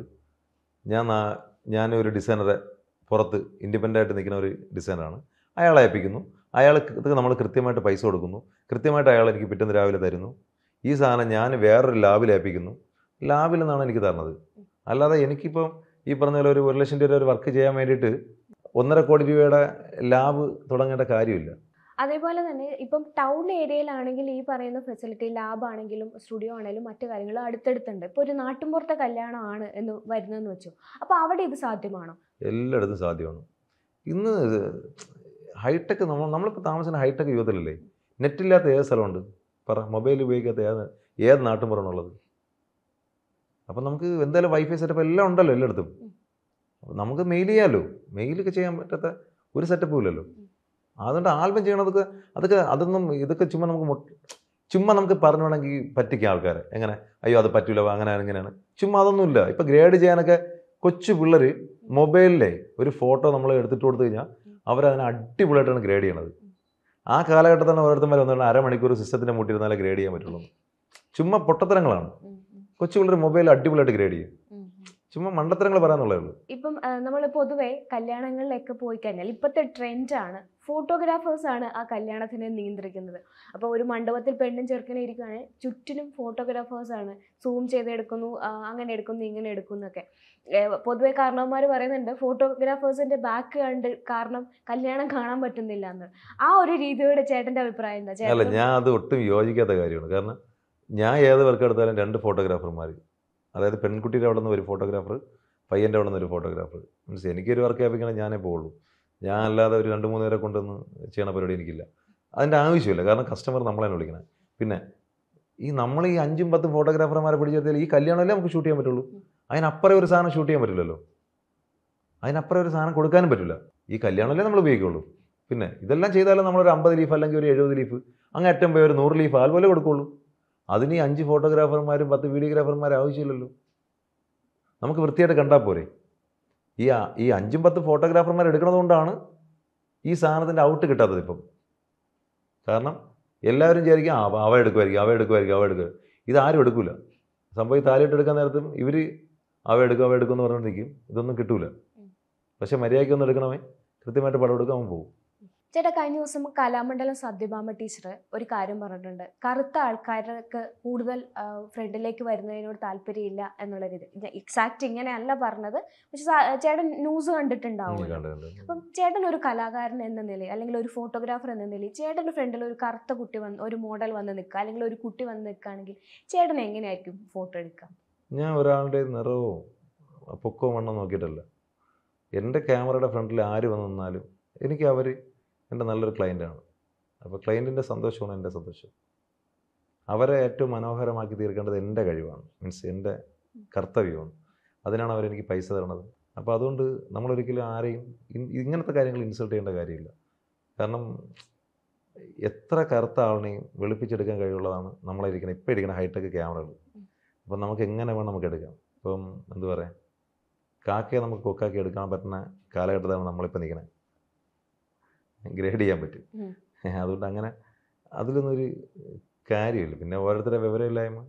ഞാനൊരു ഡിസൈനറെ പുറത്ത് ഇൻഡിപെൻഡൻ്റ് ആയിട്ട് നിൽക്കുന്ന ഒരു ഡിസൈനറാണ്, അയാളെ ഏൽപ്പിക്കുന്നു. അയാൾക്ക് നമ്മൾ കൃത്യമായിട്ട് പൈസ കൊടുക്കുന്നു. കൃത്യമായിട്ട് അയാൾ എനിക്ക് പിറ്റേന്ന് രാവിലെ തരുന്നു. ഈ സാധനം ഞാൻ വേറൊരു ലാബിൽ ഏൽപ്പിക്കുന്നു. ലാബിൽ നിന്നാണ് എനിക്ക് തരുന്നത്. അല്ലാതെ എനിക്കിപ്പം ഈ പറഞ്ഞ പോലെ ഒരു 1 ലക്ഷം രൂപ ഒരു വർക്ക് ചെയ്യാൻ വേണ്ടിയിട്ട് 1.5 കോടി രൂപയുടെ ലാബ് തുടങ്ങേണ്ട കാര്യമില്ല. അതേപോലെ തന്നെ ഇപ്പം ടൗൺ ഏരിയയിലാണെങ്കിൽ ഈ പറയുന്ന ഫെസിലിറ്റി ലാബാണെങ്കിലും സ്റ്റുഡിയോ ആണെങ്കിലും മറ്റു കാര്യങ്ങളും അടുത്തടുത്തുണ്ട്. ഇപ്പോൾ ഒരു നാട്ടിൻപുറത്തെ കല്യാണമാണ് എന്ന് വരുന്നതെന്ന് വെച്ചു, അപ്പോൾ അവിടെ ഇത് സാധ്യമാണോ? എല്ലായിടത്തും സാധ്യമാണ്. ഇന്ന് ഹൈടെക് നമ്മളിപ്പോൾ താമസിക്കുന്ന ഹൈടെക് യുഗത്തിലല്ലേ. നെറ്റില്ലാത്ത ഏത് സ്ഥലമുണ്ട് പറ? മൊബൈൽ ഉപയോഗിക്കാത്ത ഏത് നാട്ടിൻപുറമാണുള്ളത്? അപ്പം നമുക്ക് എന്തായാലും വൈഫൈ സെറ്റപ്പ് എല്ലാം ഉണ്ടല്ലോ എല്ലായിടത്തും. അപ്പം നമുക്ക് മെയിൽ ചെയ്യാമല്ലോ. മെയിലൊക്കെ ചെയ്യാൻ പറ്റാത്ത ഒരു സെറ്റപ്പും ഇല്ലല്ലോ. അതുകൊണ്ട് ആൽബം ചെയ്യണതൊക്കെ ഇതൊക്കെ ചുമ്മാ നമുക്ക് പറഞ്ഞു വേണമെങ്കിൽ പറ്റിക്കുക ആൾക്കാരെ. എങ്ങനെ? അയ്യോ അത് പറ്റില്ല, അങ്ങനെയാണ് ഇങ്ങനെയാണ്. ചുമ്മാ അതൊന്നുമില്ല. ഇപ്പം ഗ്രേഡ് ചെയ്യാനൊക്കെ കൊച്ചു പിള്ളേർ മൊബൈലിലെ ഒരു ഫോട്ടോ നമ്മൾ എടുത്തിട്ട് കൊടുത്തു കഴിഞ്ഞാൽ അവരതിനെ അടിപൊളിയായിട്ടാണ് ഗ്രേഡ് ചെയ്യണത്. ആ കാലഘട്ടത്താണ് ഓരോരുത്തന്മാർ വന്നിട്ട് 1/2 മണിക്കൂർ സിസ്റ്റത്തിൻ്റെ മുട്ടിയിരുന്നാലേ ഗ്രേഡ് ചെയ്യാൻ പറ്റുള്ളൂ. ചുമ്മാ പൊട്ടത്തരങ്ങളാണ്. കൊച്ചു പിള്ളേർ മൊബൈൽ അടിപൊളിയായിട്ട് ഗ്രേഡ് ചെയ്യും. ചുമ്മാ മണ്ടത്തരങ്ങൾ പറയാന്നുള്ളേ ഉള്ളൂ. ഇപ്പം നമ്മൾ പൊതുവെ കല്യാണങ്ങളിലൊക്കെ പോയി കഴിഞ്ഞാൽ ഇപ്പോഴത്തെ ട്രെൻഡാണ് ഫോട്ടോഗ്രാഫേഴ്സാണ് ആ കല്യാണത്തിനെ നിയന്ത്രിക്കുന്നത്. അപ്പോൾ ഒരു മണ്ഡപത്തിൽ പെണ്ണും ചെറുക്കനും ഇരിക്കുകയാണെങ്കിൽ ചുറ്റിനും ഫോട്ടോഗ്രാഫേഴ്സാണ്. സൂം ചെയ്തെടുക്കുന്നു, അങ്ങനെ എടുക്കുന്നു, ഇങ്ങനെ എടുക്കുന്നൊക്കെ. പൊതുവെ കാരണവന്മാർ പറയുന്നുണ്ട് ഫോട്ടോഗ്രാഫേഴ്സിന്റെ ബാക്ക് കണ്ട് കാരണം കല്യാണം കാണാൻ പറ്റുന്നില്ല എന്ന്. ആ ഒരു രീതിയോടെ ചേട്ടന്റെ അഭിപ്രായം എന്താ? അല്ല, ഞാൻ അത് ഒട്ടും യോജിക്കാത്ത കാര്യമാണ്. കാരണം ഞാൻ ഏത് വർക്ക് എടുത്താലും 2 ഫോട്ടോഗ്രാഫർമാർ, അതായത് പെൺകുട്ടിയുടെ അവിടെ നിന്ന് ഒരു ഫോട്ടോഗ്രാഫർ, പയ്യൻ്റെ അവിടെ നിന്ന് ഒരു ഫോട്ടോഗ്രാഫർ. മീൻസ് എനിക്കൊരു വർക്ക് ഏൽപ്പിക്കണേ ഞാനേ പോകുള്ളൂ. ഞാൻ അല്ലാതെ ഒരു 2-3 പേരെ കൊണ്ടൊന്ന് ചെയ്യണ പരിപാടി എനിക്കില്ല. അതിൻ്റെ ആവശ്യമില്ല. കാരണം കസ്റ്റമർ നമ്മളെന്നെ വിളിക്കണം. പിന്നെ നമ്മൾ ഈ 5-10 ഫോട്ടോഗ്രാഫർമാരെ പിടിച്ചെടുത്താൽ ഈ കല്യാണമല്ലേ നമുക്ക് ഷൂട്ട് ചെയ്യാൻ പറ്റുള്ളൂ. അതിനപ്പുറം ഒരു സാധനം ഷൂട്ട് ചെയ്യാൻ പറ്റില്ലല്ലോ. അതിനപ്പുറം ഒരു സാധനം കൊടുക്കാനും പറ്റില്ല. ഈ കല്യാണമല്ലേ നമ്മൾ ഉപയോഗിക്കുള്ളൂ. പിന്നെ ഇതെല്ലാം ചെയ്താലും നമ്മളൊരു 50 ലീഫ് അല്ലെങ്കിൽ ഒരു 70 ലീഫ് അങ്ങ് അറ്റം പോയി ഒരു 100 ലീഫ് അതുപോലെ കൊടുക്കുള്ളൂ. അതിന് ഈ 5 ഫോട്ടോഗ്രാഫർമാരും 10 വീഡിയോഗ്രാഫർമാരും ആവശ്യമില്ലല്ലോ. നമുക്ക് വൃത്തിയായിട്ട് കണ്ടാൽ പോരെ. ഈ 5-10 ഫോട്ടോഗ്രാഫർമാർ എടുക്കുന്നത് കൊണ്ടാണ് ഈ സാധനത്തിൻ്റെ ഔട്ട് കിട്ടാത്തത് ഇപ്പം. കാരണം എല്ലാവരും വിചാരിക്കും അവ എടുക്കുമായിരിക്കും. ഇതാരും എടുക്കില്ല. സംഭവം ഈ താലിയിട്ട് എടുക്കാൻ നേരത്തും ഇവർ അവ എടുക്കും എന്ന് പറഞ്ഞുകൊണ്ടിരിക്കും. ഇതൊന്നും കിട്ടൂല. പക്ഷെ മര്യാദയ്ക്കൊന്നും എടുക്കണമേ കൃത്യമായിട്ട് പടം എടുക്കാൻ അവൻ പോകും. ചേട്ടാ, കഴിഞ്ഞ ദിവസം കലാമണ്ഡലം സത്യഭാമ ടീച്ചർ ഒരു കാര്യം പറഞ്ഞിട്ടുണ്ട്. കറുത്ത ആൾക്കാർക്ക് കൂടുതൽ ഫ്രണ്ടിലേക്ക് വരുന്നതിനോട് താല്പര്യമില്ല എന്നുള്ള രീതി. എക്സാക്റ്റ് ഇങ്ങനെയല്ല പറഞ്ഞത്, പക്ഷെ ചേട്ടൻ ന്യൂസ് കണ്ടിട്ടുണ്ടാവും. അപ്പം ചേട്ടൻ ഒരു കലാകാരൻ എന്ന നിലയിൽ അല്ലെങ്കിൽ ഒരു ഫോട്ടോഗ്രാഫർ എന്ന നിലയിൽ ചേട്ടൻ്റെ ഫ്രണ്ടിൽ ഒരു കറുത്ത കുട്ടി ഒരു മോഡൽ വന്ന് നിൽക്കുക അല്ലെങ്കിൽ ഒരു കുട്ടി വന്ന് നിൽക്കുകയാണെങ്കിൽ ചേട്ടൻ എങ്ങനെയായിരിക്കും ഫോട്ടോ എടുക്കുക? ഞാൻ ഒരാളുടെ നിറവോ പൊക്കോ വണ്ണം നോക്കിയിട്ടല്ല. എൻ്റെ ക്യാമറയുടെ ഫ്രണ്ടിൽ ആര് വന്ന് നിന്നാലും എനിക്ക് അവർ എൻ്റെ നല്ലൊരു ക്ലയൻറ്റാണ്. അപ്പോൾ ക്ലയൻറ്റിൻ്റെ സന്തോഷമാണ് എൻ്റെ സന്തോഷം. അവരെ ഏറ്റവും മനോഹരമാക്കി തീർക്കേണ്ടത് എൻ്റെ കഴിവാണ്. മീൻസ് എൻ്റെ കർത്തവ്യമാണ്. അതിനാണ് അവരെനിക്ക് പൈസ തരണത്. അപ്പോൾ അതുകൊണ്ട് നമ്മളൊരിക്കലും ആരെയും ഇങ്ങനത്തെ കാര്യങ്ങൾ ഇൻസൾട്ട് ചെയ്യേണ്ട കാര്യമില്ല. കാരണം എത്ര കറുത്ത ആളിനെയും വെളുപ്പിച്ചെടുക്കാൻ കഴിവുള്ളതാണ് നമ്മളിരിക്കുന്നത് ഇപ്പോൾ ഇരിക്കുന്ന ഹൈടെക് ക്യാമറകൾ. അപ്പം നമുക്ക് എങ്ങനെ വേണം നമുക്ക് എടുക്കാം. ഇപ്പം എന്തു പറയാം, കാക്കയെ നമുക്ക് കൊക്കാക്കി എടുക്കാൻ പറ്റുന്ന കാലഘട്ടത്താണ് നമ്മളിപ്പോൾ നിൽക്കുന്നത്. ഗ്രേഡ് ചെയ്യാൻ പറ്റും. അതുകൊണ്ട് അങ്ങനെ അതിലൊന്നും ഒരു കാര്യമില്ല. പിന്നെ ഓരോരുത്തരുടെ വിവരമില്ലായ്മ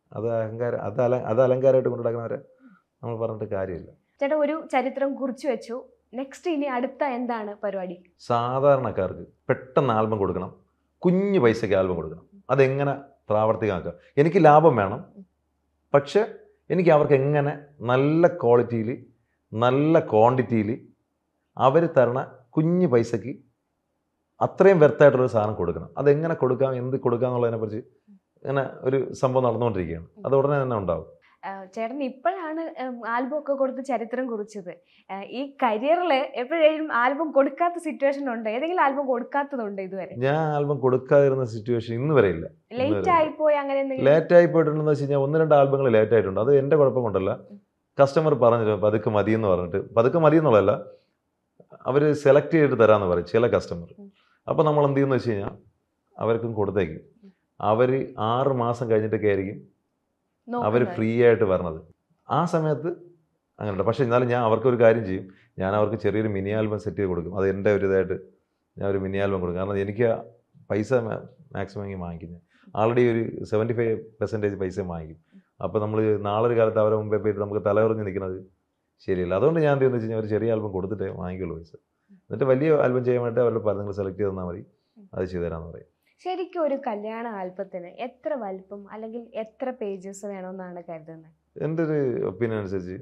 അത് അലങ്കാരമായിട്ട് കൊണ്ടുനടക്കുന്നവരെ നമ്മൾ പറഞ്ഞിട്ട് കാര്യമില്ല. ചേട്ടാ, ഒരു ചരിത്രം കുറിച്ചു വെച്ചു. നെക്സ്റ്റ് ഇനി അടുത്ത എന്താണ് പരിപാടി? സാധാരണക്കാർക്ക് പെട്ടെന്ന് ആൽബം കൊടുക്കണം, കുഞ്ഞു പൈസയ്ക്ക് ആൽബം കൊടുക്കണം. അതെങ്ങനെ പ്രാവർത്തികമാക്കുക? എനിക്ക് ലാഭം വേണം, പക്ഷെ എനിക്ക് അവർക്ക് എങ്ങനെ നല്ല ക്വാളിറ്റിയിൽ നല്ല ക്വാണ്ടിറ്റിയിൽ അവർ തരണ കുഞ്ഞു പൈസയ്ക്ക് അത്രയും വെർത്തായിട്ടുള്ളൊരു സാധനം കൊടുക്കണം. അതെങ്ങനെ കൊടുക്കാം, എന്ത് കൊടുക്കാം എന്നുള്ളതിനെക്കുറിച്ച് ഇങ്ങനെ ഒരു സംഭവം നടന്നുകൊണ്ടിരിക്കുകയാണ്. അത് ഉടനെ തന്നെ ഉണ്ടാവും. ചേട്ടൻ ഇപ്പോഴാണ് ആൽബം ഒക്കെ കൊടുത്ത് ചരിത്രം കുറിച്ചത്. ഈ കരിയറിൽ എപ്പോഴേലും ആൽബം കൊടുക്കാത്ത സിറ്റുവേഷൻ ഉണ്ട്? ഏതെങ്കിലും ആൽബം കൊടുക്കാത്തതുണ്ട് ഇതുവരെ? ഞാൻ ആൽബം കൊടുക്കാതിരുന്ന സിറ്റുവേഷൻ ഇന്ന് വരെ ഇല്ല. ലേറ്റ് ആയിപ്പോയി അങ്ങനെ ലേറ്റ് ആയി പോയിട്ടുണ്ടെന്ന് വെച്ച് കഴിഞ്ഞാൽ 1-2 ആൽബങ്ങൾ ലേറ്റ് ആയിട്ടുണ്ട്. അത് എൻ്റെ കുഴപ്പം കൊണ്ടല്ല. കസ്റ്റമർ പറഞ്ഞിട്ട് പതുക്കെ മതിയെന്ന് പറഞ്ഞിട്ട്, പതുക്കെ മതിയെന്നുള്ളതല്ല, അവർ സെലക്ട് ചെയ്തിട്ട് തരാമെന്ന് പറയും ചില കസ്റ്റമർ. അപ്പോൾ നമ്മൾ എന്ത് ചെയ്യുമെന്ന് വെച്ച് കഴിഞ്ഞാൽ അവർക്കും കൊടുത്തേക്കും. അവർ 6 മാസം കഴിഞ്ഞിട്ടൊക്കെ ആയിരിക്കും അവർ ഫ്രീ ആയിട്ട് വരണത്. ആ സമയത്ത് അങ്ങനെയുണ്ട്. പക്ഷേ എന്നാലും ഞാൻ അവർക്കൊരു കാര്യം ചെയ്യും. ഞാൻ അവർക്ക് ചെറിയൊരു മിനി ആൽബം സെറ്റ് ചെയ്ത് കൊടുക്കും. അത് എൻ്റെ ഒരു ഇതായിട്ട് ഞാൻ ഒരു മിനി ആൽബം കൊടുക്കും. കാരണം എനിക്ക് പൈസ മാക്സിമം വാങ്ങിക്കുന്നത് ആൾറെഡി ഒരു 75% പൈസ വാങ്ങിക്കും. അപ്പോൾ നമ്മൾ നാളെ ഒരു കാലത്ത് അവരെ മുമ്പേ പോയിട്ട് നമുക്ക് തലകുറഞ്ഞ് നിൽക്കുന്നത് ശരിയല്ല. അതുകൊണ്ട് ഞാൻ എന്തെന്ന് വെച്ച് കഴിഞ്ഞാൽ ഒരു ചെറിയ ആൽബം കൊടുത്തിട്ടേ വാങ്ങിക്കുള്ളൂ പൈസ. എന്നിട്ട് വലിയ ആൽബം ചെയ്യാൻ വേണ്ടി അവരുടെ പറഞ്ഞ് നിങ്ങൾ സെലക്ട് ചെയ്ത് തന്നാൽ മതി, അത് ചെയ്തു തരാമെന്ന് പറയും. ശരിക്കും ഒരു കല്യാണ ആൽബത്തിന് എത്ര വലിപ്പം അല്ലെങ്കിൽ എത്ര പേജസ് വേണമെന്നാണ് കരുതുന്നത്? എൻ്റെ ഒരു ഒപ്പീനിയൻ അനുസരിച്ച്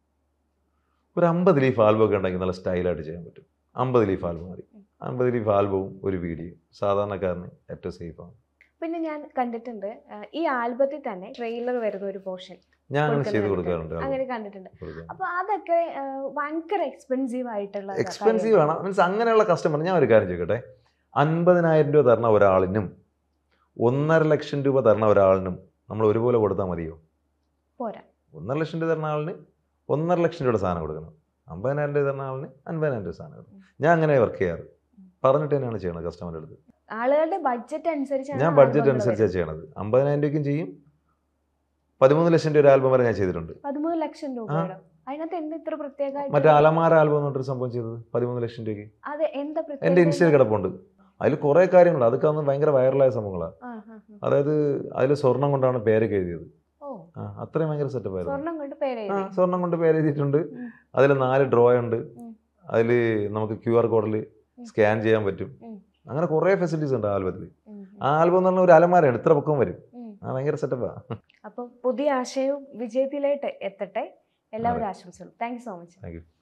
ഒരു 50 ലീഫ് ആൽബം ഒക്കെ ഉണ്ടെങ്കിൽ നല്ല സ്റ്റൈലായിട്ട് ചെയ്യാൻ പറ്റും. 50 ലീഫ് ആൽബം മതി. 50 ലീഫ് ആൽബവും ഒരു വീഡിയോ സാധാരണക്കാരന് ഏറ്റവും സേഫാണ്. പിന്നെ ഞാൻ കണ്ടിട്ടുണ്ട് ഈ ആൽബത്തിൽ തന്നെ ട്രെയിലർ വരുന്ന ഒരു പോർഷൻ ഞാൻ അങ്ങനെ ചെയ്ത് കൊടുക്കാറുണ്ട്. അങ്ങനെ കണ്ടിട്ടുണ്ട്. അപ്പൊ അതൊക്കെ ഭയങ്കര എക്സ്പെൻസീവ് ആയിട്ടുള്ള എക്സ്പെൻസീവ് ആണ്. മീൻസ് അങ്ങനെയുള്ള കസ്റ്റമർ, ഞാൻ ഒരു കാര്യം ചോദിക്കട്ടെ, 50,000 രൂപ തരണ ഒരാളിനും 1.5 ലക്ഷം രൂപ തരണ ഒരാളിനും നമ്മൾ ഒരുപോലെ കൊടുത്താൽ മതിയോ? പോരാ. 1.5 ലക്ഷം രൂപ തരണ ആളിന് 1.5 ലക്ഷം രൂപയുടെ സാധനം കൊടുക്കണം. 50,000 രൂപ തരണ ആളിന് 50,000 രൂപ സാധനം കൊടുക്കണം. ഞാൻ അങ്ങനെ വർക്ക് ചെയ്യാറ്. പറഞ്ഞിട്ട് തന്നെയാണ് ചെയ്യണത് കസ്റ്റമറുടെ അടുത്ത്. ആളുകളുടെ ബഡ്ജറ്റ് അനുസരിച്ചാണ് ഞാൻ ബഡ്ജറ്റ് അനുസരിച്ചാണ് ചെയ്യണത്. 50,000 രൂപയ്ക്കും ചെയ്യും, 13 ലക്ഷം രൂപ ഒരു ആൽബം വരെ ഞാൻ ചെയ്തിട്ടുണ്ട്. 13 ലക്ഷം രൂപ അതിനകത്ത് എന്താ ഇത്ര പ്രത്യേക? മറ്റേ അലമാര ആൽബം എന്നൊരു സംഭവം ചെയ്തത് 13 ലക്ഷം രൂപയ്ക്ക്. അത് എന്താ എൻ്റെ ഇൻസ്റ്റയിൽ കിടപ്പുണ്ട്. അതിൽ കുറേ കാര്യങ്ങൾ അതൊക്കെ അന്ന് ഭയങ്കര വൈറലായ സംഭവങ്ങളാണ്. അതായത് അതിൽ സ്വർണം കൊണ്ടാണ് പേരൊക്കെ എഴുതിയത്. അത്രയും ഭയങ്കര സെറ്റപ്പ് ആയിരുന്നു. സ്വർണം കൊണ്ട് പേര് എഴുതിയിട്ടുണ്ട്. അതിൽ 4 ഡ്രോ ഉണ്ട്. അതിൽ നമുക്ക് QR കോഡിൽ സ്കാൻ ചെയ്യാൻ പറ്റും. അങ്ങനെ കുറേ ഫെസിലിറ്റീസ് ഉണ്ട് ആ ആൽബത്തിൽ. ആ ആൽബം എന്ന് പറഞ്ഞാൽ ഒരു അലമാരയാണ്, ഇത്ര പൊക്കം വരും. ഭയങ്കര സെറ്റപ്പാണ്. അപ്പം പുതിയ ആശയവും വിജയത്തിലേക്ക് എത്തട്ടെ. എല്ലാവരും ആശംസകളും. Thank you so much. Thank U.